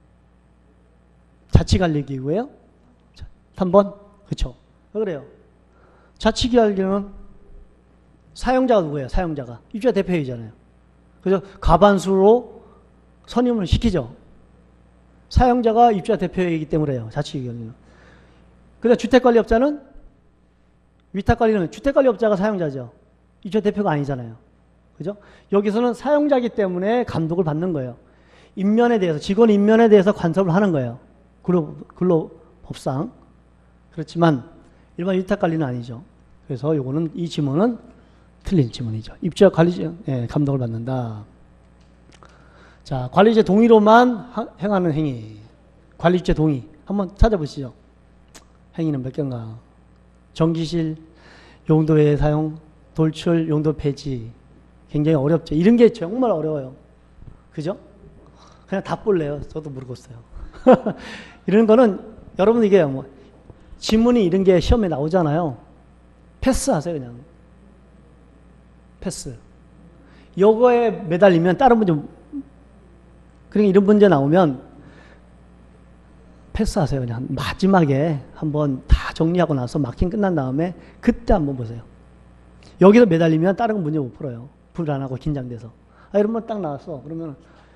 자치관리기구예요? 3번? 그렇죠. 왜 그래요? 자치관리는 사용자가 누구예요? 사용자가. 입주자 대표이잖아요. 그래서 과반수로 선임을 시키죠. 사용자가 입주자 대표이기 때문에요. 자치관리는. 그래서 주택관리업자는 위탁관리는 주택관리업자가 사용자죠. 입주자 대표가 아니잖아요. 그죠? 여기서는 사용자이기 때문에 감독을 받는 거예요. 인면에 대해서, 직원 인면에 대해서 간섭을 하는 거예요. 근로법상. 그렇지만 일반 위탁관리는 아니죠. 그래서 요거는 이 지문은 틀린 지문이죠. 입주자 관리자 감독을 받는다. 자, 관리자 동의로만 행하는 행위. 관리주체 동의. 한번 찾아보시죠. 행위는 몇 개인가? 전기실, 용도의 사용, 돌출, 용도 폐지. 굉장히 어렵죠. 이런 게 정말 어려워요. 그죠? 그냥 답 볼래요. 저도 모르겠어요. 이런 거는 여러분 이게 뭐 지문이 이런 게 시험에 나오잖아요. 패스하세요, 그냥. 패스. 요거에 매달리면 다른 문제, 그러니까 이런 문제 나오면 패스하세요, 그냥. 마지막에 한번 다 정리하고 나서 마킹 끝난 다음에 그때 한번 보세요. 여기서 매달리면 다른 건 문제 못 풀어요. 불안하고 긴장돼서. 아, 이런 건 딱 나왔어. 그러면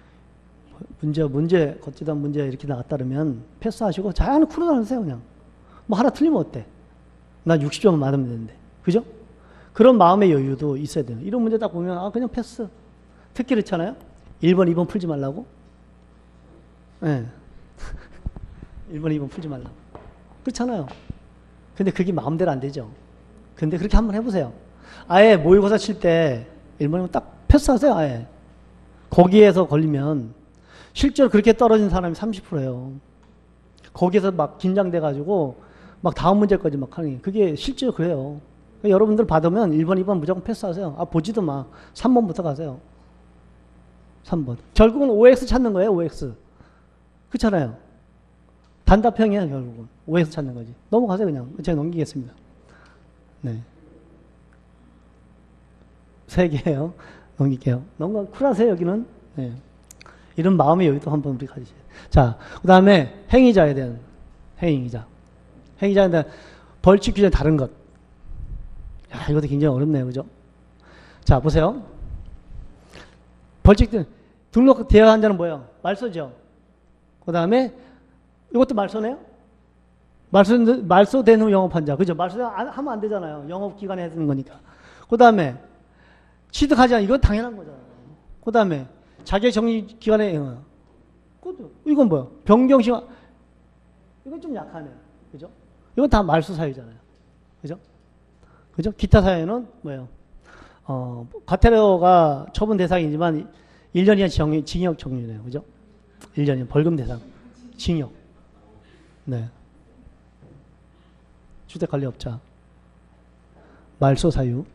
거치던 문제 이렇게 나왔다 그러면 패스하시고 자연히 풀어 나가세요, 그냥. 뭐 하나 틀리면 어때? 나 60점만 맞으면 되는데. 그죠? 그런 마음의 여유도 있어야 돼요. 이런 문제 딱 보면, 아, 그냥 패스. 특히 그렇잖아요? 1번, 2번 풀지 말라고? 예. 1번, 2번 풀지 말라고. 그렇잖아요. 근데 그게 마음대로 안 되죠. 근데 그렇게 한번 해보세요. 아예 모의고사 칠 때 1번, 2번 딱 패스하세요, 아예. 거기에서 걸리면 실제로 그렇게 떨어진 사람이 30%예요. 거기에서 막 긴장돼가지고 막 다음 문제까지 막 하는 게 그게 실제로 그래요. 여러분들 받으면 1번, 2번 무조건 패스하세요. 아, 보지도 마. 3번부터 가세요. 3번. 결국은 OX 찾는 거예요, OX. 그렇잖아요. 단답형이야, 결국은. OX 찾는 거지. 넘어가세요, 그냥. 제가 넘기겠습니다. 네. 3개예요. 넘길게요. 너무 쿨하세요, 여기는. 네. 이런 마음의 여유도 한번 우리 가지셔야 돼요. 자, 그 다음에 행위자에 대한 행위자. 행위자에 대한 벌칙 규정이 다른 것. 야, 이것도 굉장히 어렵네요. 그죠? 자, 보세요. 벌칙, 등록 대여한 자는 뭐예요? 말소죠. 그 다음에 이것도 말소네요? 말소된 후 영업한 자. 그죠? 말소하면 안 되잖아요. 영업기간에 해주는 거니까. 그 다음에 취득하지 않은, 이건 당연한 거잖아요. 그 다음에 자격정지기간에, 이건 뭐야? 변경시간, 이건 좀 약하네요. 그죠? 이건 다 말소 사유잖아요. 그죠? 그죠? 기타 사유는 뭐예요? 과태료가 처분 대상이지만 1년 이하 징역 종류네요. 그죠? 1년이면 벌금 대상. 징역. 네. 주택관리업자. 말소 사유.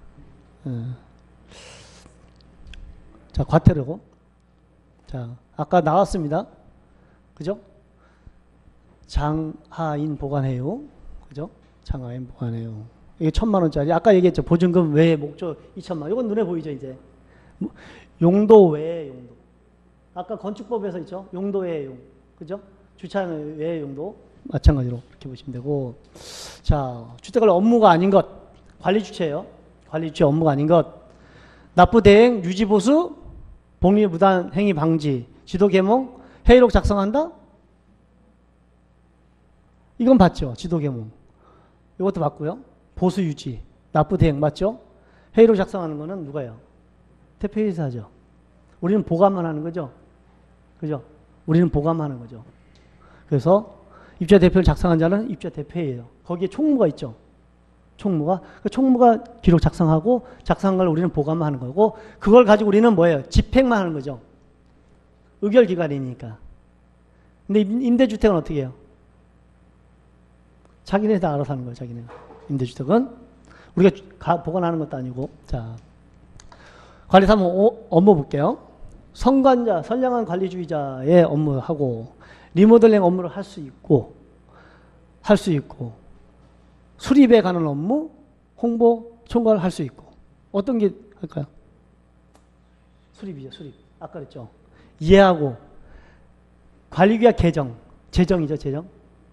자, 과태료고. 자, 아까 나왔습니다. 그죠? 장하인 보관해요. 그죠? 장하인 보관해요. 이게 1,000만 원짜리. 아까 얘기했죠. 보증금 외에 목조 2,000만 원. 이건 눈에 보이죠, 이제. 용도 외의 용도. 아까 건축법에서 있죠. 용도 외의 용. 그죠? 주차장 외의 용도. 마찬가지로 이렇게 보시면 되고. 자, 주택관리 업무가 아닌 것. 관리주체예요. 관리주체 업무가 아닌 것. 납부대행, 유지보수, 복리무단 행위 방지, 지도계몽, 회의록 작성한다? 이건 봤죠. 지도계몽. 이것도 봤고요. 보수유지, 납부대행 맞죠? 회의록 작성하는 거는 누가요? 대표이사 하죠. 우리는 보관만 하는 거죠. 그죠? 우리는 보관만 하는 거죠. 그래서 입주자 대표를 작성한 자는 입주자 대표예요. 거기에 총무가 있죠. 총무가. 그 총무가 기록 작성하고 작성한 걸 우리는 보관만 하는 거고 그걸 가지고 우리는 뭐예요? 집행만 하는 거죠. 의결기관이니까. 근데 임대주택은 어떻게 해요? 자기네 다 알아서 하는 거예요. 자기네. 임대주택은 우리가 보관하는 것도 아니고. 자, 관리사 업무 볼게요. 선관자, 선량한 관리주의자의 업무하고 리모델링 업무를 할 수 있고 수립에 관한 업무, 홍보, 총괄을 할 수 있고 어떤 게 할까요? 수립이죠. 수립. 아까 그랬죠. 이해하고 관리규약 개정, 재정이죠. 재정.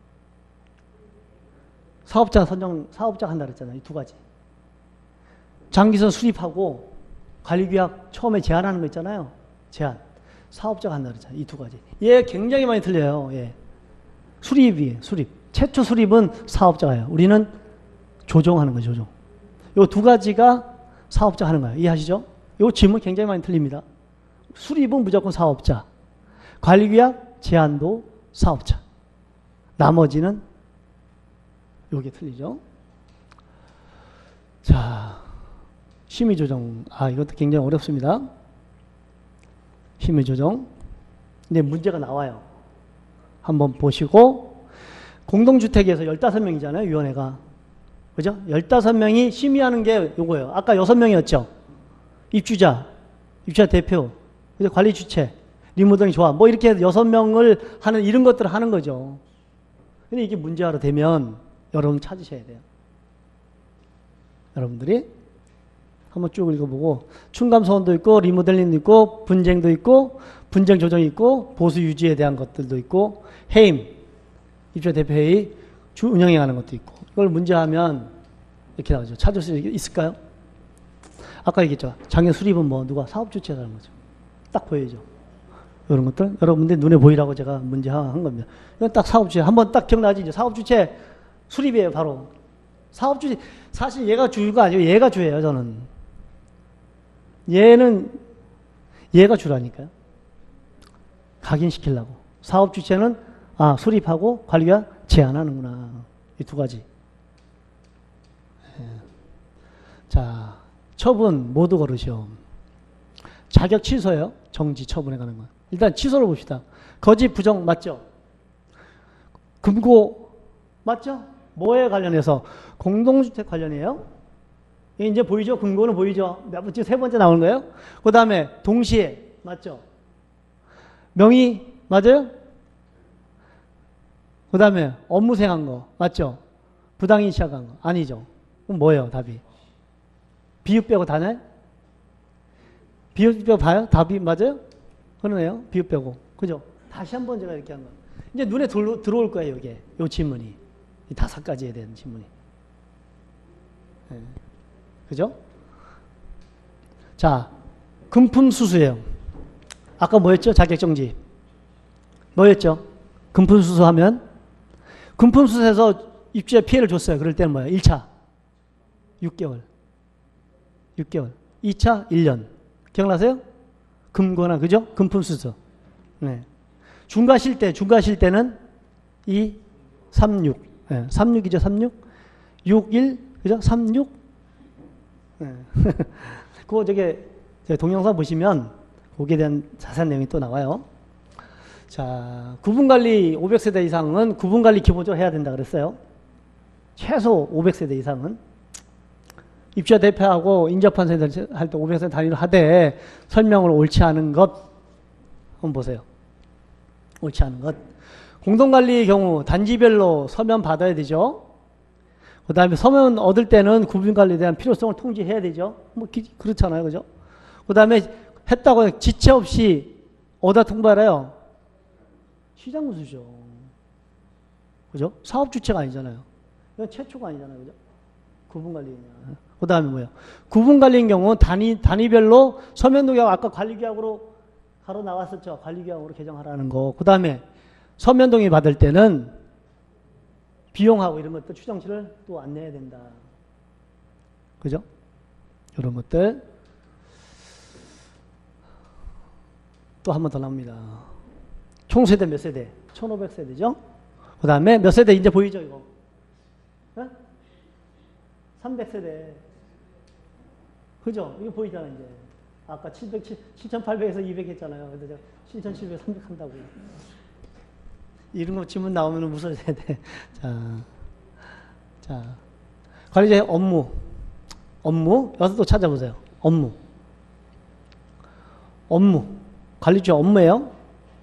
사업자 선정, 사업자 한다 그랬잖아요. 이 두 가지. 장기선 수립하고 관리규약 처음에 제안하는 거 있잖아요. 제안. 사업자가 한다 그랬잖아요. 이 두 가지. 얘 굉장히 많이 틀려요. 예. 수립이에요. 수립. 최초 수립은 사업자가 해요. 우리는 조정하는 거죠. 조정. 요 두 가지가 사업자 하는 거예요. 이해하시죠? 요 질문 굉장히 많이 틀립니다. 수립은 무조건 사업자. 관리규약 제안도 사업자. 나머지는 요게 틀리죠. 자, 심의조정. 이것도 굉장히 어렵습니다. 심의조정. 근데 문제가 나와요. 한번 보시고 공동주택에서 15명이잖아요. 위원회가. 그죠? 15명이 심의하는 게 요거예요. 아까 6명이었죠. 입주자 대표, 그죠? 관리 주체, 리모델링 조합, 뭐 이렇게 6명을 하는 이런 것들을 하는 거죠. 근데 이게 문제화로 되면 여러분 찾으셔야 돼요. 여러분들이 한번 쭉 읽어보고 충감소원도 있고 리모델링도 있고 분쟁도 있고 분쟁 조정이 있고 보수 유지에 대한 것들도 있고 해임, 입주자 대표회의 운영해 가는 것도 있고 이걸 문제하면 이렇게 나오죠. 찾을 수 있을까요? 아까 얘기했죠. 장애 수립은 뭐 누가 사업 주체가 하는 거죠. 딱 보여죠. 이런 것들 여러분들 눈에 보이라고 제가 문제한 겁니다. 이건 딱 사업 주체. 한번 딱 기억나지? 이제 사업 주체 수립이에요. 바로 사업 주체. 사실 얘가 주가 아니고 얘가 주예요. 저는 얘가 주라니까요. 각인시키려고. 사업 주체는 수립하고 관리가 제한하는구나. 이 두 가지. 자, 처분 모두 거르시오. 자격 취소예요. 정지 처분해 가는 거. 일단 취소를 봅시다. 거짓 부정 맞죠? 금고 맞죠? 뭐에 관련해서? 공동주택 관련이에요. 이제 보이죠? 금고는 보이죠? 몇 번째? 세 번째 나오는 거예요. 그 다음에 동시에 맞죠? 명의 맞아요? 그 다음에 업무 수행한 거 맞죠? 부당히 시작한 거 아니죠? 그럼 뭐예요? 답이? 비읍 빼고 다네? 비읍 빼고 봐요? 답이 맞아요? 그러네요. 비읍 빼고. 그죠? 다시 한번 제가 이렇게 한 거. 이제 눈에 들어올 거예요. 이게. 요 질문이. 이 5가지에 대한 질문이. 네. 그죠? 자, 금품수수예요. 아까 뭐였죠? 자격정지. 뭐였죠? 금품수수하면 금품수수해서 입주에 피해를 줬어요. 그럴 때는 뭐예요? 1차 6개월. 2차 1년. 기억나세요? 금고나 그죠? 금품수수. 네. 중과실 때는 2, 3, 6. 네. 36이죠, 36. 6, 1, 그죠? 3, 6. 네. 그거 동영상 보시면 거기에 대한 자세한 내용이 또 나와요. 자, 구분관리 500세대 이상은 구분관리 기본적으로 해야 된다 그랬어요. 최소 500세대 이상은. 입주자 대표하고 인접한 세대 할 때 500세대 단위로 하되 설명을 옳지 않은 것 한번 보세요. 옳지 않은 것. 공동관리의 경우 단지별로 서면 받아야 되죠. 그 다음에 서면 얻을 때는 구분관리에 대한 필요성을 통지해야 되죠. 뭐 그렇잖아요. 그죠? 그 다음에 했다고 지체 없이 어디다 통보하래요? 시장군수죠. 그죠? 사업주체가 아니잖아요. 이건 최초가 아니잖아요. 그죠? 구분관리냐. 그 다음에 뭐예요? 구분관리인 경우 단위별로 서면도계약 아까 관리계약으로 가로 나왔었죠. 관리계약으로 개정하라는 거. 그 다음에 서면동의 받을 때는 비용하고 이런 것들 추정치를 또 안 내야 된다. 그죠? 이런 것들. 또 한 번 더 나옵니다. 총 세대 몇 세대? 1500세대죠? 그 다음에 몇 세대 이제 보이죠, 이거? 네? 300세대. 그죠? 이거 보이잖아, 이제. 아까 7,800에서 200 했잖아요. 근데 제가 7,700, 300 한다고요. 이런 거 질문 나오면 무서워야 돼. 자. 관리자의 업무. 여기서 또 찾아보세요. 업무. 관리주의 업무예요.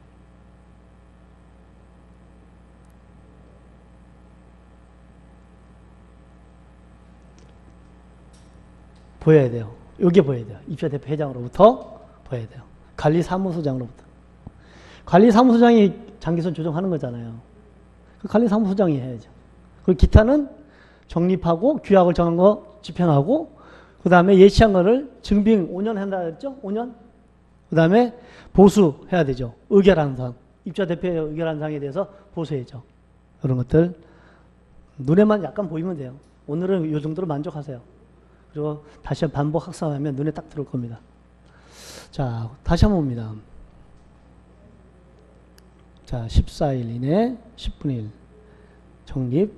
보여야 돼요. 여기 보여야 돼요. 입주대표 회장으로부터 보여야 돼요. 관리사무소장으로부터. 관리사무소장이 장기선 조정하는 거잖아요. 그 관리사무소장이 해야죠. 그리고 기타는 정립하고 규약을 정한 거 집행하고 그 다음에 예치한 거를 증빙 5년 한다 했죠? 5년? 그 다음에 보수해야 되죠. 의결하는 사항. 입주대표의 의결하는 사항에 대해서 보수해야죠. 그런 것들 눈에만 약간 보이면 돼요. 오늘은 이 정도로 만족하세요. 그리고 다시 반복 학습하면 눈에 딱 들어올 겁니다. 자, 다시 한번 봅니다. 자, 14일 이내 10분의 1 정립.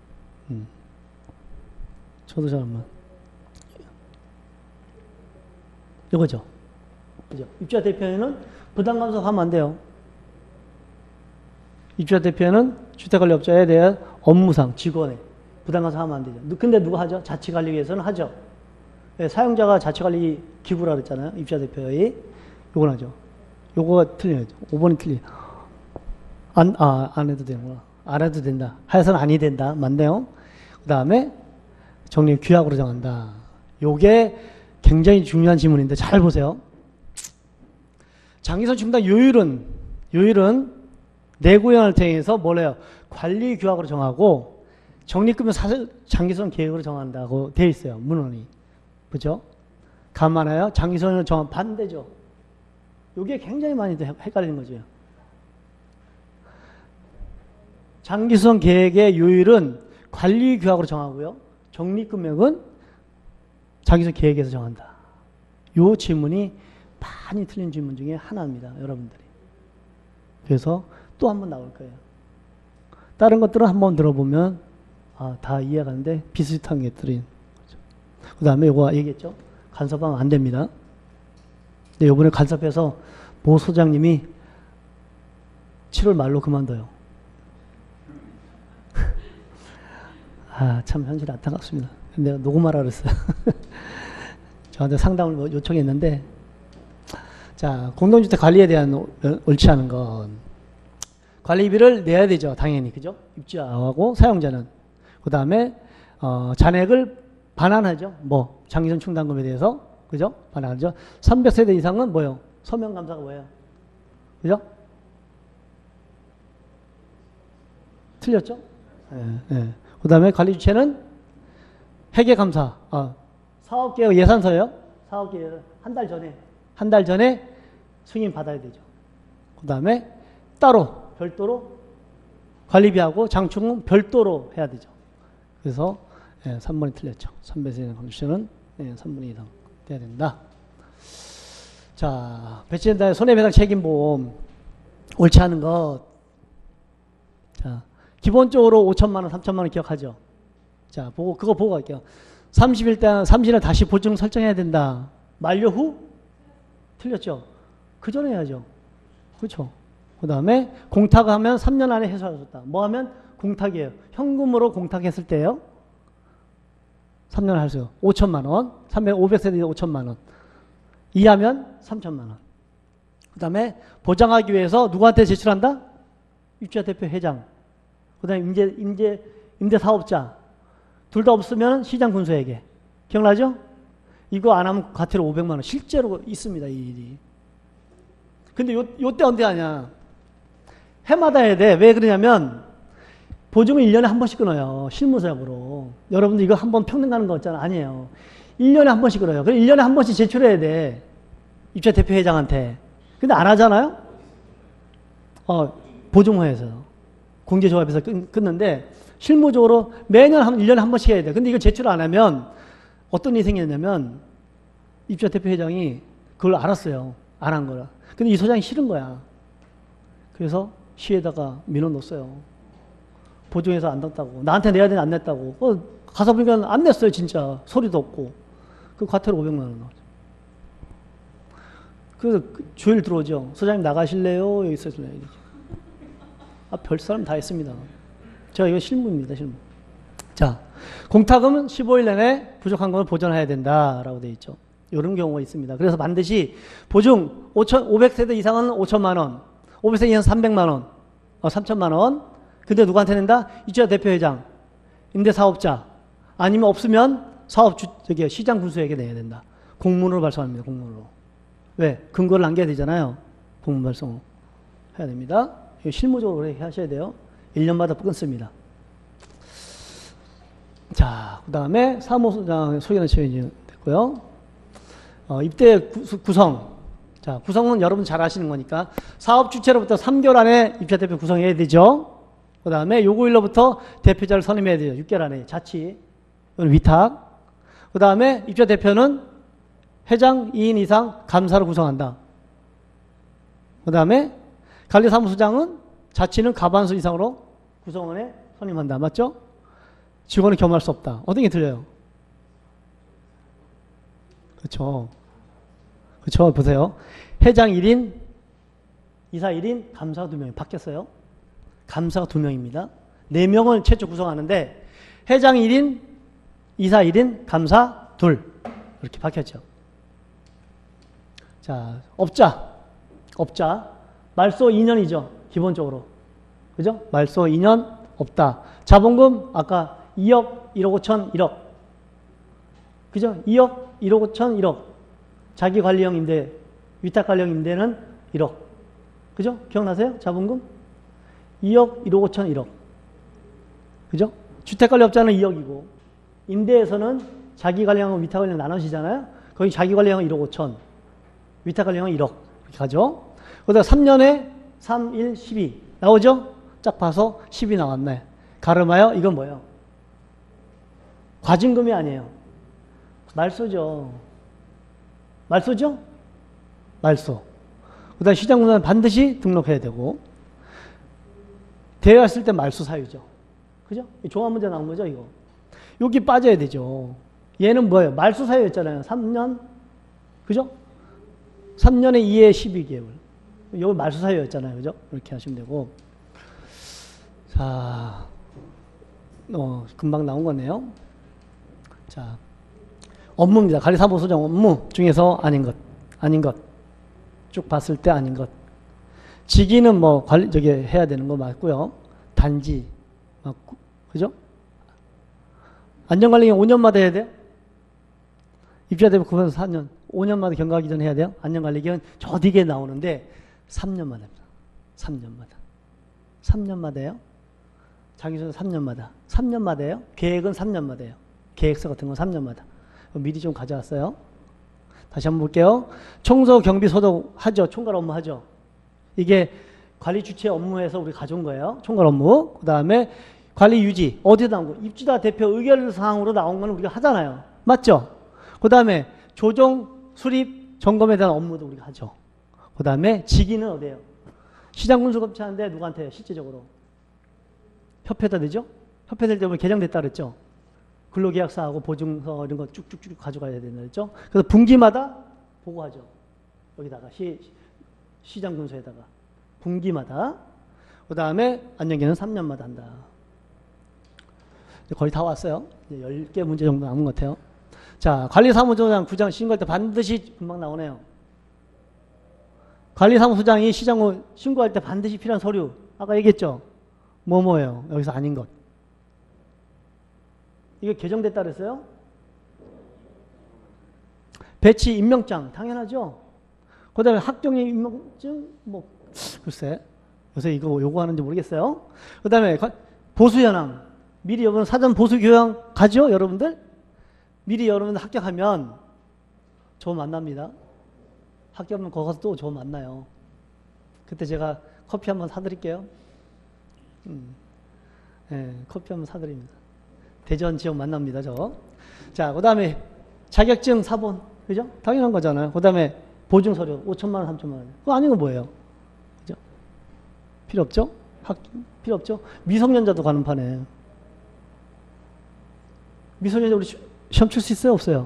저도 잠깐만. 이거죠. 그죠? 입주자 대표에는 부담 감소하면 안 돼요. 입주자 대표에는 주택관리업자에 대한 업무상 직원의 부담 감소하면 안 되죠. 근데 누가 하죠? 자치관리위에서는 하죠. 네, 사용자가 자치관리 기구라 그랬잖아요. 입주자 대표의. 요건 하죠. 요거가 틀려요. 5번이 틀려. 안 해도 되는구나. 안 해도 된다. 하여선 아니 된다. 맞네요. 그 다음에 정립 규약으로 정한다. 요게 굉장히 중요한 질문인데 잘 보세요. 장기선 충당 요율은 내구형을 통해서 뭘 해요? 관리 규약으로 정하고 적립금은 사실 장기선 계획으로 정한다고 되어 있어요. 문헌이. 그죠? 감안하여 장기선을 정한 반대죠. 요게 굉장히 많이 헷갈리는 거죠. 장기선 계획의 요율은 관리 규약으로 정하고요. 적립금액은 장기선 계획에서 정한다. 요 질문이 많이 틀린 질문 중에 하나입니다. 여러분들이. 그래서 또 한 번 나올 거예요. 다른 것들은 한번 들어보면 다 이해가는데 비슷한 것들이. 그 다음에 요거 얘기했죠. 간섭하면 안 됩니다. 근데 요번에 간섭해서 모 소장님이 7월 말로 그만둬요. 참 현실이 안타깝습니다. 내가 녹음하라 그랬어요. 저한테 상담을 요청했는데, 자, 공동주택 관리에 대한 옳지 않은 건 관리비를 내야 되죠. 당연히. 그죠? 입주자하고 사용자는. 그 다음에, 잔액을 반환하죠. 장기선 충당금에 대해서. 그죠? 반환하죠. 300세대 이상은 뭐예요? 서명감사가 뭐예요? 그죠? 틀렸죠? 예. 그 다음에 관리주체는 회계감사. 사업계획 예산서예요. 사업계획 한 달 전에 승인 받아야 되죠. 그 다음에 별도로 관리비하고 장충은 별도로 해야 되죠. 그래서 3번이 틀렸죠. 300세대 관리주체는 3분의 2 이상 돼야 된다. 자, 배치된다의 손해배상 책임보험 옳지 않은 것. 자, 기본적으로 5천만 원, 3천만 원 기억하죠. 자, 그거 보고 갈게요. 30일 다시 보증 설정해야 된다. 만료 후? 틀렸죠. 그 전에 해야죠. 그렇죠. 그 다음에 공탁하면 3년 안에 해소하셨다. 뭐 하면? 공탁이에요. 현금으로 공탁했을 때요. 3년 할 수. 5천만 원. 500세대 5천만 원. 이하면 3천만 원. 그 다음에 보장하기 위해서 누구한테 제출한다? 입주자 대표 회장. 그 다음에 임대사업자. 둘 다 없으면 시장군수에게. 기억나죠? 이거 안 하면 과태료 500만 원. 실제로 있습니다. 이 일이. 근데 요때 언제 하냐. 해마다 해야 돼. 왜 그러냐면 보증을 1년에 한 번씩 끊어요. 실무적으로. 여러분들 이거 한 번 평생 가는 거 있잖아. 아니에요. 1년에 한 번씩 끊어요. 그래서 1년에 한 번씩 제출해야 돼. 입주자 대표 회장한테. 근데 안 하잖아요? 보증회에서. 공제조합에서 끊는데 실무적으로 매년 1년에 한 번씩 해야 돼. 근데 이거 제출 안 하면 어떤 일이 생겼냐면 입주자 대표 회장이 그걸 알았어요. 안 한 거라. 근데 이 소장이 싫은 거야. 그래서 시에다가 민원 넣었어요. 보증해서 안 냈다고. 나한테 내야 되는데 안 냈다고. 가서 보니까 안 냈어요, 진짜. 소리도 없고. 그 과태료 500만 원 나오죠. 그래서 조율 들어오죠. 소장님 나가실래요? 여기 있으실래요? 별 사람 다 했습니다. 제가 이거 실무입니다, 실무. 자, 공탁금은 15일 내내 부족한 걸 보전해야 된다라고 되어 있죠. 이런 경우가 있습니다. 그래서 반드시 보증 500세대 이상은 5천만 원, 500세대 이상 300만 원, 3천만 원. 근데 누구한테 낸다? 입주자 대표회장, 임대사업자, 아니면 없으면 시장 군수에게 내야 된다. 공문으로 발송합니다. 공문으로. 왜? 근거를 남겨야 되잖아요. 공문 발송 해야 됩니다. 이거 실무적으로 그렇게 하셔야 돼요. 1년마다 끊습니다. 자, 그 다음에 사무소장 소개는 됐고요. 입대 구성. 자, 구성은 여러분 잘 아시는 거니까 사업 주체로부터 3개월 안에 입주자 대표 구성해야 되죠. 그 다음에 요구일로부터 대표자를 선임해야 되죠. 6개월 안에 자치. 이건 위탁. 그 다음에 입주자 대표는 회장 2인 이상 감사로 구성한다. 그 다음에 관리사무소장은 자치는 과반수 이상으로 구성원에 선임한다. 맞죠? 직원을 겸할 수 없다. 어떤 게 틀려요? 그렇죠. 그렇죠. 보세요. 회장 1인, 이사 1인, 감사가 2명이 바뀌었어요. 감사가 2명입니다. 4명을 최초 구성하는데 회장 1인, 이사 1인, 감사 2. 이렇게 바뀌었죠. 자, 업자. 말소 2년이죠. 기본적으로. 그죠? 말소 2년 없다. 자본금 아까 2억, 1억 5천, 1억. 그죠? 2억, 1억 5천, 1억. 자기관리형 임대, 위탁관리형 임대는 1억. 그죠? 기억나세요? 자본금? 2억, 1억 5천, 1억. 그죠? 주택관리업자는 2억이고, 임대에서는 자기관리형하고 위탁관리형 나눠지잖아요? 거기 자기관리형은 1억 5천, 위탁관리형은 1억. 이렇게 가죠? 그다음 3년에 3, 1, 12. 나오죠? 쫙 봐서 10이 나왔네. 가름하여 이건 뭐예요? 과징금이 아니에요. 말소죠. 말소. 그 다음에 시장군사는 반드시 등록해야 되고, 대여했을 때 말소 사유죠. 그죠? 종합 문제 나온 거죠, 이거. 여기 빠져야 되죠. 얘는 뭐예요? 말소 사유였잖아요. 3년. 그죠? 3년에 2에 12개월. 여기 말소 사유였잖아요. 그죠? 이렇게 하시면 되고. 자, 금방 나온 거네요. 자, 업무입니다. 관리사무소장 업무 중에서 아닌 것. 쭉 봤을 때 아닌 것. 직위는 뭐 해야 되는 거 맞고요. 단지 맞고, 그죠? 안전관리경 5년마다 해야 돼요? 입주자 대표 4년, 5년마다 경과하기 전에 해야 돼요? 안전관리경은 저 뒤에 나오는데 3년마다 합니다. 3년마다예요? 자기소개 3년마다. 3년마다예요? 계획은 3년마다예요. 계획서 같은 건 3년마다. 미리 좀 가져왔어요. 다시 한번 볼게요. 청소, 경비, 소독 하죠. 총괄 업무 하죠. 이게 관리 주체 업무에서 우리 가져온 거예요. 총괄 업무. 그 다음에 관리 유지. 어디에 나온 거? 입주자 대표 의결 사항으로 나온 건 우리가 하잖아요. 맞죠? 그 다음에 조정, 수립, 점검에 대한 업무도 우리가 하죠. 그 다음에 직위는 어디예요? 시장군수 검찰하는데 누구한테 해요? 실제적으로? 협회에다 되죠? 협회 될 때 보면 개정됐다 그랬죠? 근로계약서하고 보증서 이런 거 쭉쭉쭉 가져가야 된다 그랬죠? 그래서 분기마다 보고하죠. 여기다가 시장군수에다가 분기마다. 그 다음에 안전기는 3년마다 한다. 거의 다 왔어요. 이제 10개 문제 정도 남은 것 같아요. 자, 관리사무소장 구장 신고할 때 반드시 금방 나오네요. 관리사무소장이 시장을 신고할 때 반드시 필요한 서류. 아까 얘기했죠? 뭐예요? 여기서 아닌 것. 이게 개정됐다 그랬어요? 배치 임명장 당연하죠. 그 다음에 학경의 임명증 글쎄 요새 이거 요구하는지 모르겠어요. 그 다음에 보수현황 미리 여러분 사전 보수교양 가죠 여러분들? 미리 여러분들 합격하면 저 만납니다. 합격하면 거기 가서 또 저 만나요. 그때 제가 커피 한번 사드릴게요. 네, 커피 한번 사드립니다. 대전 지역 만납니다, 저. 자, 그 다음에 자격증 사본, 그죠? 당연한 거잖아요. 그 다음에 보증서류 5천만 원, 3천만 원. 그거 아닌 건 뭐예요? 그죠? 필요 없죠? 필요 없죠? 미성년자도 가는 판에. 미성년자 우리 시험 칠 수 있어요? 없어요?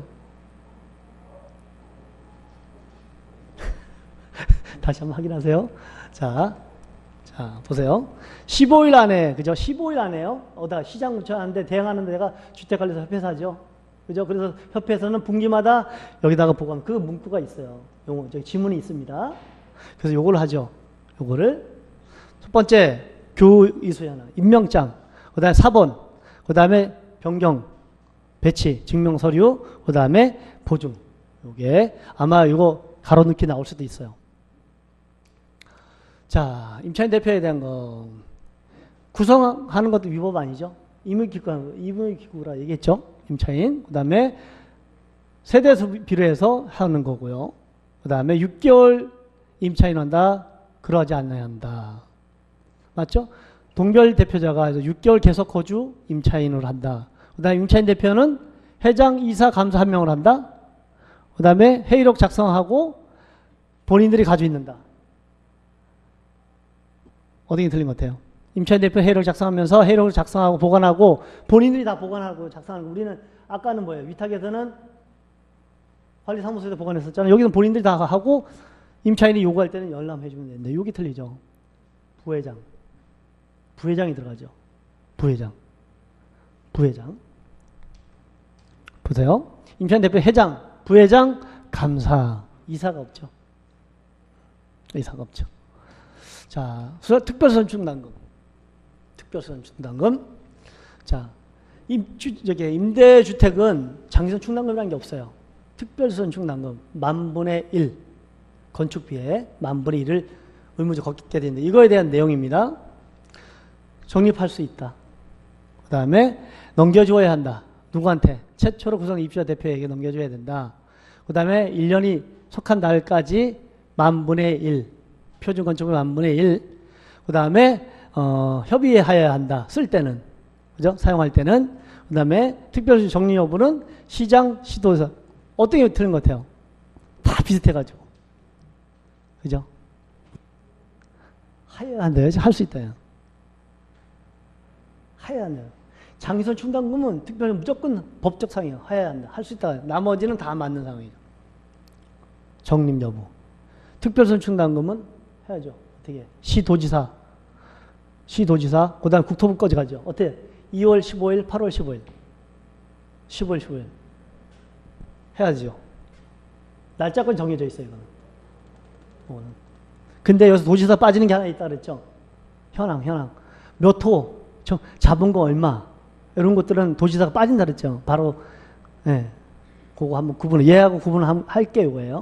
다시 한번 확인하세요. 자, 보세요. 15일 안에, 그죠? 15일 안에요. 시장 무처하는데 대응하는 데가 주택관리사 협회사죠. 그죠? 그래서 협회에서는 분기마다 여기다가 보관, 그 문구가 있어요. 용어, 저기 지문이 있습니다. 그래서 요걸 하죠. 요거를. 첫 번째, 교이수에 하나, 임명장. 그 다음에 사본. 그 다음에 변경, 배치, 증명서류. 그 다음에 보증. 요게 아마 요거 가로넣기 나올 수도 있어요. 자, 임차인 대표에 대한 거. 구성하는 것도 위법 아니죠? 임의기구라 얘기했죠? 임차인. 그 다음에 세대수 비례해서 하는 거고요. 그 다음에 6개월 임차인 한다. 그러지 않아야 한다. 맞죠? 동결 대표자가 6개월 계속 거주 임차인을 한다. 그 다음에 임차인 대표는 회장, 이사, 감사 한 명을 한다. 그 다음에 회의록 작성하고 본인들이 가지고 있는다. 어떻게 틀린 것 같아요? 임차인 대표 회의록 작성하면서 회의록을 작성하고 보관하고 본인들이 다 보관하고 작성하고 우리는 아까는 뭐예요? 위탁에서는 관리사무소에서 보관했었잖아요. 여기는 본인들이 다 하고 임차인이 요구할 때는 열람해 주면 되는데 여기 틀리죠. 부회장이 들어가죠. 부회장. 보세요. 임차인 대표 회장, 부회장, 감사. 이사가 없죠. 자, 특별선충당금. 자, 임대주택은 장기선충당금이라는 게 없어요. 특별선충당금, 10,000분의 1. 건축비에 10,000분의 1을 의무적으로 걷게 되는데, 이거에 대한 내용입니다. 적립할 수 있다. 그 다음에 넘겨줘야 한다. 누구한테? 최초로 구성 입주자 대표에게 넘겨줘야 된다. 그 다음에 1년이 속한 날까지 10,000분의 1. 표준건축비 10,000분의 1. 그 다음에 협의해야 한다. 쓸 때는. 그죠? 사용할 때는. 그 다음에 특별 정리 여부는 시장, 시도에서. 어떤 게 틀린 것 같아요? 다 비슷해가지고. 그죠? 하여야 한대요. 할 수 있다. 하여야 한대요. 장기선 충당금은 특별히 무조건 법적 상이에요. 하여야 한다. 할 수 있다. 나머지는 다 맞는 상황이죠. 정립 여부. 특별선 충당금은 해야죠. 어떻게? 시도지사, 그 다음 국토부까지 가죠. 어때? 2월 15일, 8월 15일. 15일. 해야죠. 날짜건 정해져 있어요, 이거는. 근데 여기서 도지사 빠지는 게 하나 있다 그랬죠? 현황. 몇 호, 잡은 거 얼마. 이런 것들은 도지사가 빠진다 그랬죠? 바로, 예. 그거 한번 얘하고 구분을 할게요, 이거예요.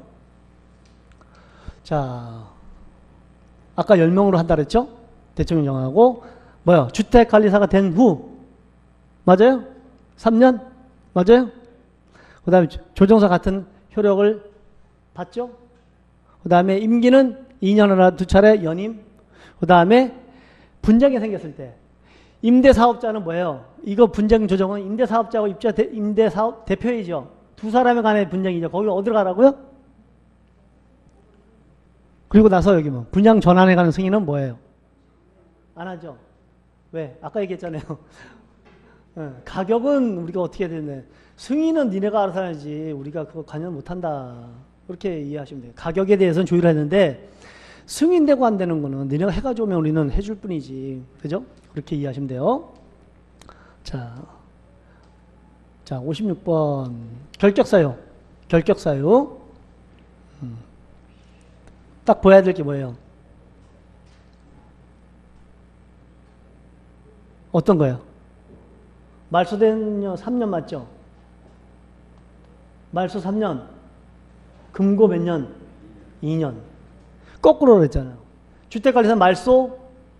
자, 아까 10명으로 한다 그랬죠? 대통령 정하고, 주택관리사가 된 후. 맞아요? 3년? 맞아요? 그 다음에 조정사 같은 효력을 받죠? 그 다음에 임기는 2년이나 2차례 연임. 그 다음에 분쟁이 생겼을 때. 임대사업자는 뭐예요? 이거 분쟁 조정은 임대사업자하고 임대사업 대표이죠. 두 사람의 간의 분쟁이죠. 거기 어디로 가라고요? 그리고 나서 여기 분양 전환에 관한 승인은 뭐예요? 안 하죠. 왜? 아까 얘기했잖아요. 가격은 우리가 어떻게 해야 되는데 승인은 니네가 알아서 하지 우리가 그거 관여 못한다. 그렇게 이해하시면 돼요. 가격에 대해서는 조율하는데 승인되고 안 되는 거는 니네가 해가지고 오면 우리는 해줄 뿐이지. 그죠? 그렇게 이해하시면 돼요. 자, 56번. 결격사유. 딱 보여야 될 게 뭐예요? 어떤 거예요? 말소된 3년 맞죠? 말소 3년. 금고 몇 년? 2년. 거꾸로 그랬잖아요. 주택관리사 말소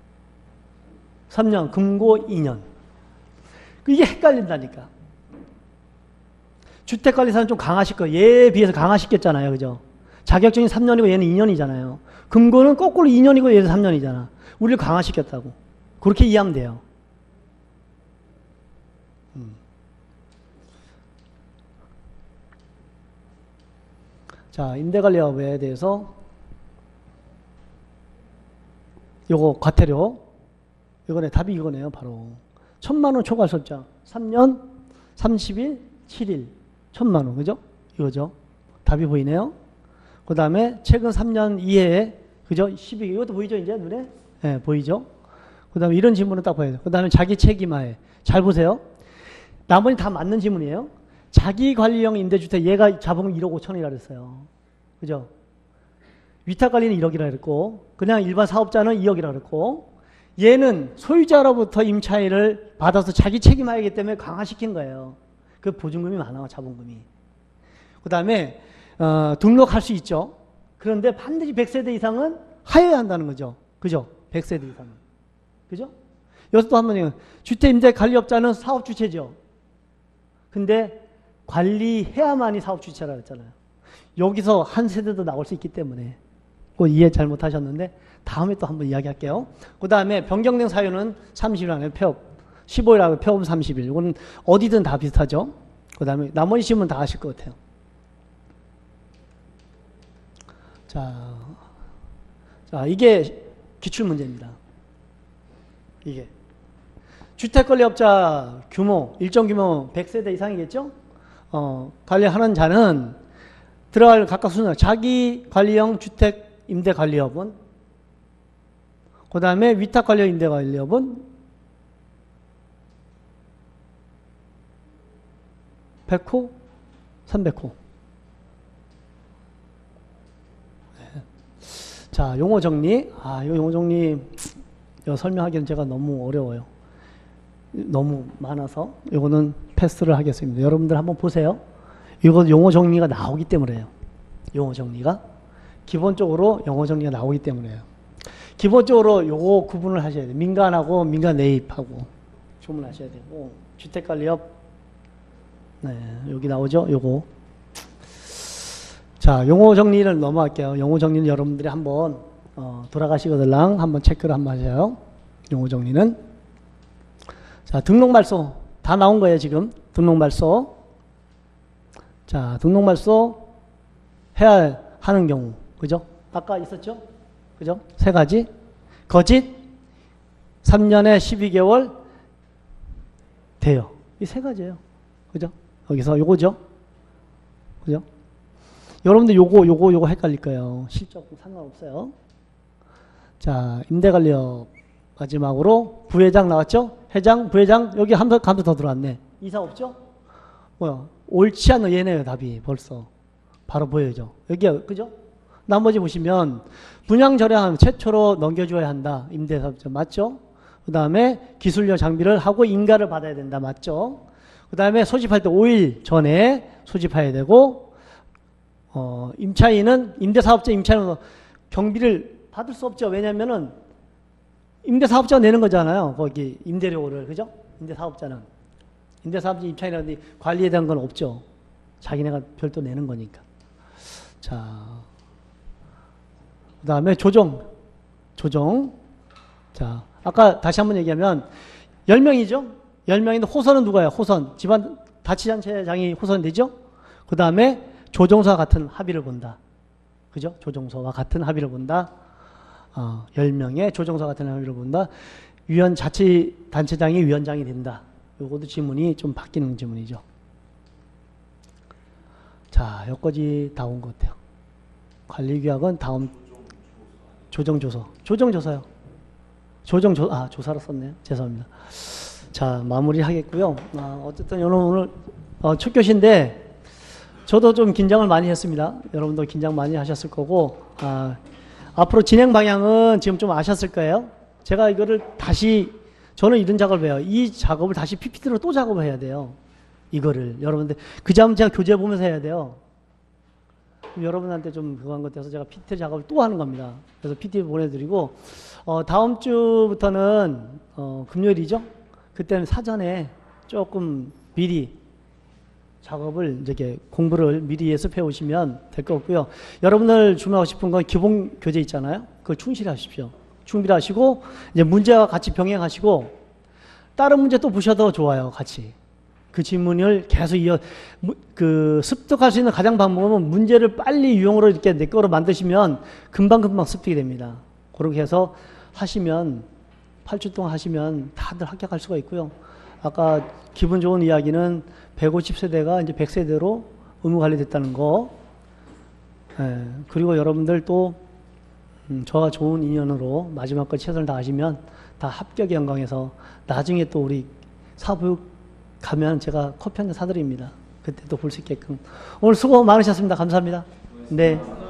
3년, 금고 2년. 이게 헷갈린다니까. 주택관리사는 좀 강하실 거예요. 얘에 비해서 강하시겠잖아요. 그죠? 자격증이 3년이고 얘는 2년이잖아요. 금고는 거꾸로 2년이고 얘는 3년이잖아. 우리를 강화시켰다고. 그렇게 이해하면 돼요. 자, 임대관리업에 대해서 요거 과태료 이거네. 답이 이거네요. 바로. 1000만 원 초과할 수 없죠. 3년, 30일, 7일. 1000만 원. 그죠? 이거죠. 답이 보이네요. 그 다음에 최근 3년 이내에, 그죠? 12개. 이것도 보이죠? 이제 눈에? 네, 보이죠? 그 다음에 이런 질문은 딱 봐야 돼요. 그 다음에 자기 책임하에. 잘 보세요. 나머지 다 맞는 질문이에요. 자기관리형 임대주택, 얘가 자본 1억 5천이라 그랬어요. 그죠? 위탁관리는 1억이라 그랬고, 그냥 일반 사업자는 2억이라 그랬고, 얘는 소유자로부터 임차인을 받아서 자기 책임하기 때문에 강화시킨 거예요. 그 보증금이 많아, 자본금이. 그 다음에, 등록할 수 있죠. 그런데 반드시 100세대 이상은 하여야 한다는 거죠. 그죠? 100세대 이상은. 그죠? 여기서 또 한 번, 주택임대관리업자는 사업주체죠. 근데 관리해야만이 사업주체라 그랬잖아요. 여기서 한 세대도 나올 수 있기 때문에. 그거 이해 잘못하셨는데, 다음에 또 한번 이야기할게요. 그 다음에 변경된 사유는 30일 안에 폐업. 15일하고 폐업 30일. 이건 어디든 다 비슷하죠. 그 다음에 나머지 질문 다 아실 것 같아요. 자, 이게 기출문제입니다. 이게. 주택관리업자 규모, 일정 규모 100세대 이상이겠죠? 관리하는 자는 들어갈 각각 순서. 자기관리형 주택임대관리업은, 그 다음에 위탁관리형 임대관리업은 100호, 300호. 자, 용어 정리. 이거 용어 정리 이거 설명하기는 제가 너무 어려워요. 너무 많아서 이거는 패스를 하겠습니다. 여러분들 한번 보세요. 이거 용어 정리가 나오기 때문에요. 용어 정리가. 기본적으로 용어 정리가 나오기 때문에요. 기본적으로 요거 구분을 하셔야 돼요. 민간하고 민간 내입하고 주문하셔야 되고, 주택관리업, 네, 여기 나오죠? 요거. 자, 용어 정리를 넘어갈게요. 용어 정리는 여러분들이 한번 돌아가시거들랑 한번 체크를 한번 하세요. 용어 정리는. 자, 등록 말소 다 나온 거예요, 지금. 등록 말소. 자, 등록 말소 해야 하는 경우. 그죠? 아까 있었죠? 그죠? 세 가지. 거짓 3년에 12개월 돼요. 이 세 가지예요. 그죠? 여기서 요거죠? 그죠? 여러분들 요거 헷갈릴 거예요. 실적 상관없어요. 자, 임대관리업 마지막으로 부회장 나왔죠? 회장, 부회장, 여기 감도 더 들어왔네. 이사 없죠? 뭐야? 옳지 않은 얘네요, 답이 벌써. 바로 보여죠. 여기요, 그죠? 나머지 보시면 분양 절약하면 최초로 넘겨줘야 한다. 임대사업자 맞죠? 그 다음에 기술력 장비를 하고 인가를 받아야 된다. 맞죠? 그 다음에 소집할 때 5일 전에 소집해야 되고, 임차인은, 임대사업자 임차인은 경비를 받을 수 없죠. 왜냐면은 임대사업자가 내는 거잖아요. 거기 임대료를. 그죠? 임대사업자는. 임대사업자 임차인이라든지 관리에 대한 건 없죠. 자기네가 별도 내는 거니까. 자, 그 다음에 조정. 자, 아까 다시 한번 얘기하면 10명이죠? 10명인데 호선은 누가요? 호선. 집안 자치단체장이 호선이 되죠? 그 다음에 조정서와 같은 합의를 본다. 그죠? 조정서와 같은 합의를 본다. 10명의 조정서와 같은 합의를 본다. 자치단체장이 위원장이 된다. 요것도 지문이 좀 바뀌는 지문이죠. 자, 여기까지 다 온 것 같아요. 관리규약은 다음 조정조서요. 조사로 썼네요. 죄송합니다. 자, 마무리 하겠고요. 어쨌든 오늘 첫 교시인데 저도 좀 긴장을 많이 했습니다. 여러분도 긴장 많이 하셨을 거고, 앞으로 진행 방향은 지금 좀 아셨을 거예요. 제가 이거를 다시, 저는 이런 작업을 해요. 이 작업을 다시 PPT로 또 작업을 해야 돼요. 이거를. 여러분들, 그 점은 제가 교재 보면서 해야 돼요. 여러분한테 좀 그거 한 것 같아서 제가 PPT 작업을 또 하는 겁니다. 그래서 PPT 보내드리고, 다음 주부터는, 금요일이죠? 그때는 사전에 조금 미리 작업을 이렇게 공부를 미리 예습해 오시면 될 것 같고요. 여러분들 주문하고 싶은 건 기본 교재 있잖아요. 그걸 충실하십시오. 준비하시고 이제 문제와 같이 병행하시고 다른 문제 또 보셔도 좋아요. 같이 그 질문을 계속 습득할 수 있는 가장 방법은 문제를 빨리 유형으로 이렇게 내 거로 만드시면 금방 습득이 됩니다. 그렇게 해서 하시면 8주 동안 하시면 다들 합격할 수가 있고요. 아까 기분 좋은 이야기는 150세대가 이제 100세대로 의무관리됐다는 거. 예, 그리고 여러분들 또 저와 좋은 인연으로 마지막까지 최선을 다하시면 다 합격의 영광에서 나중에 또 우리 사부육 가면 제가 커피 한 잔 사드립니다. 그때 또 볼 수 있게끔. 오늘 수고 많으셨습니다. 감사합니다. 네.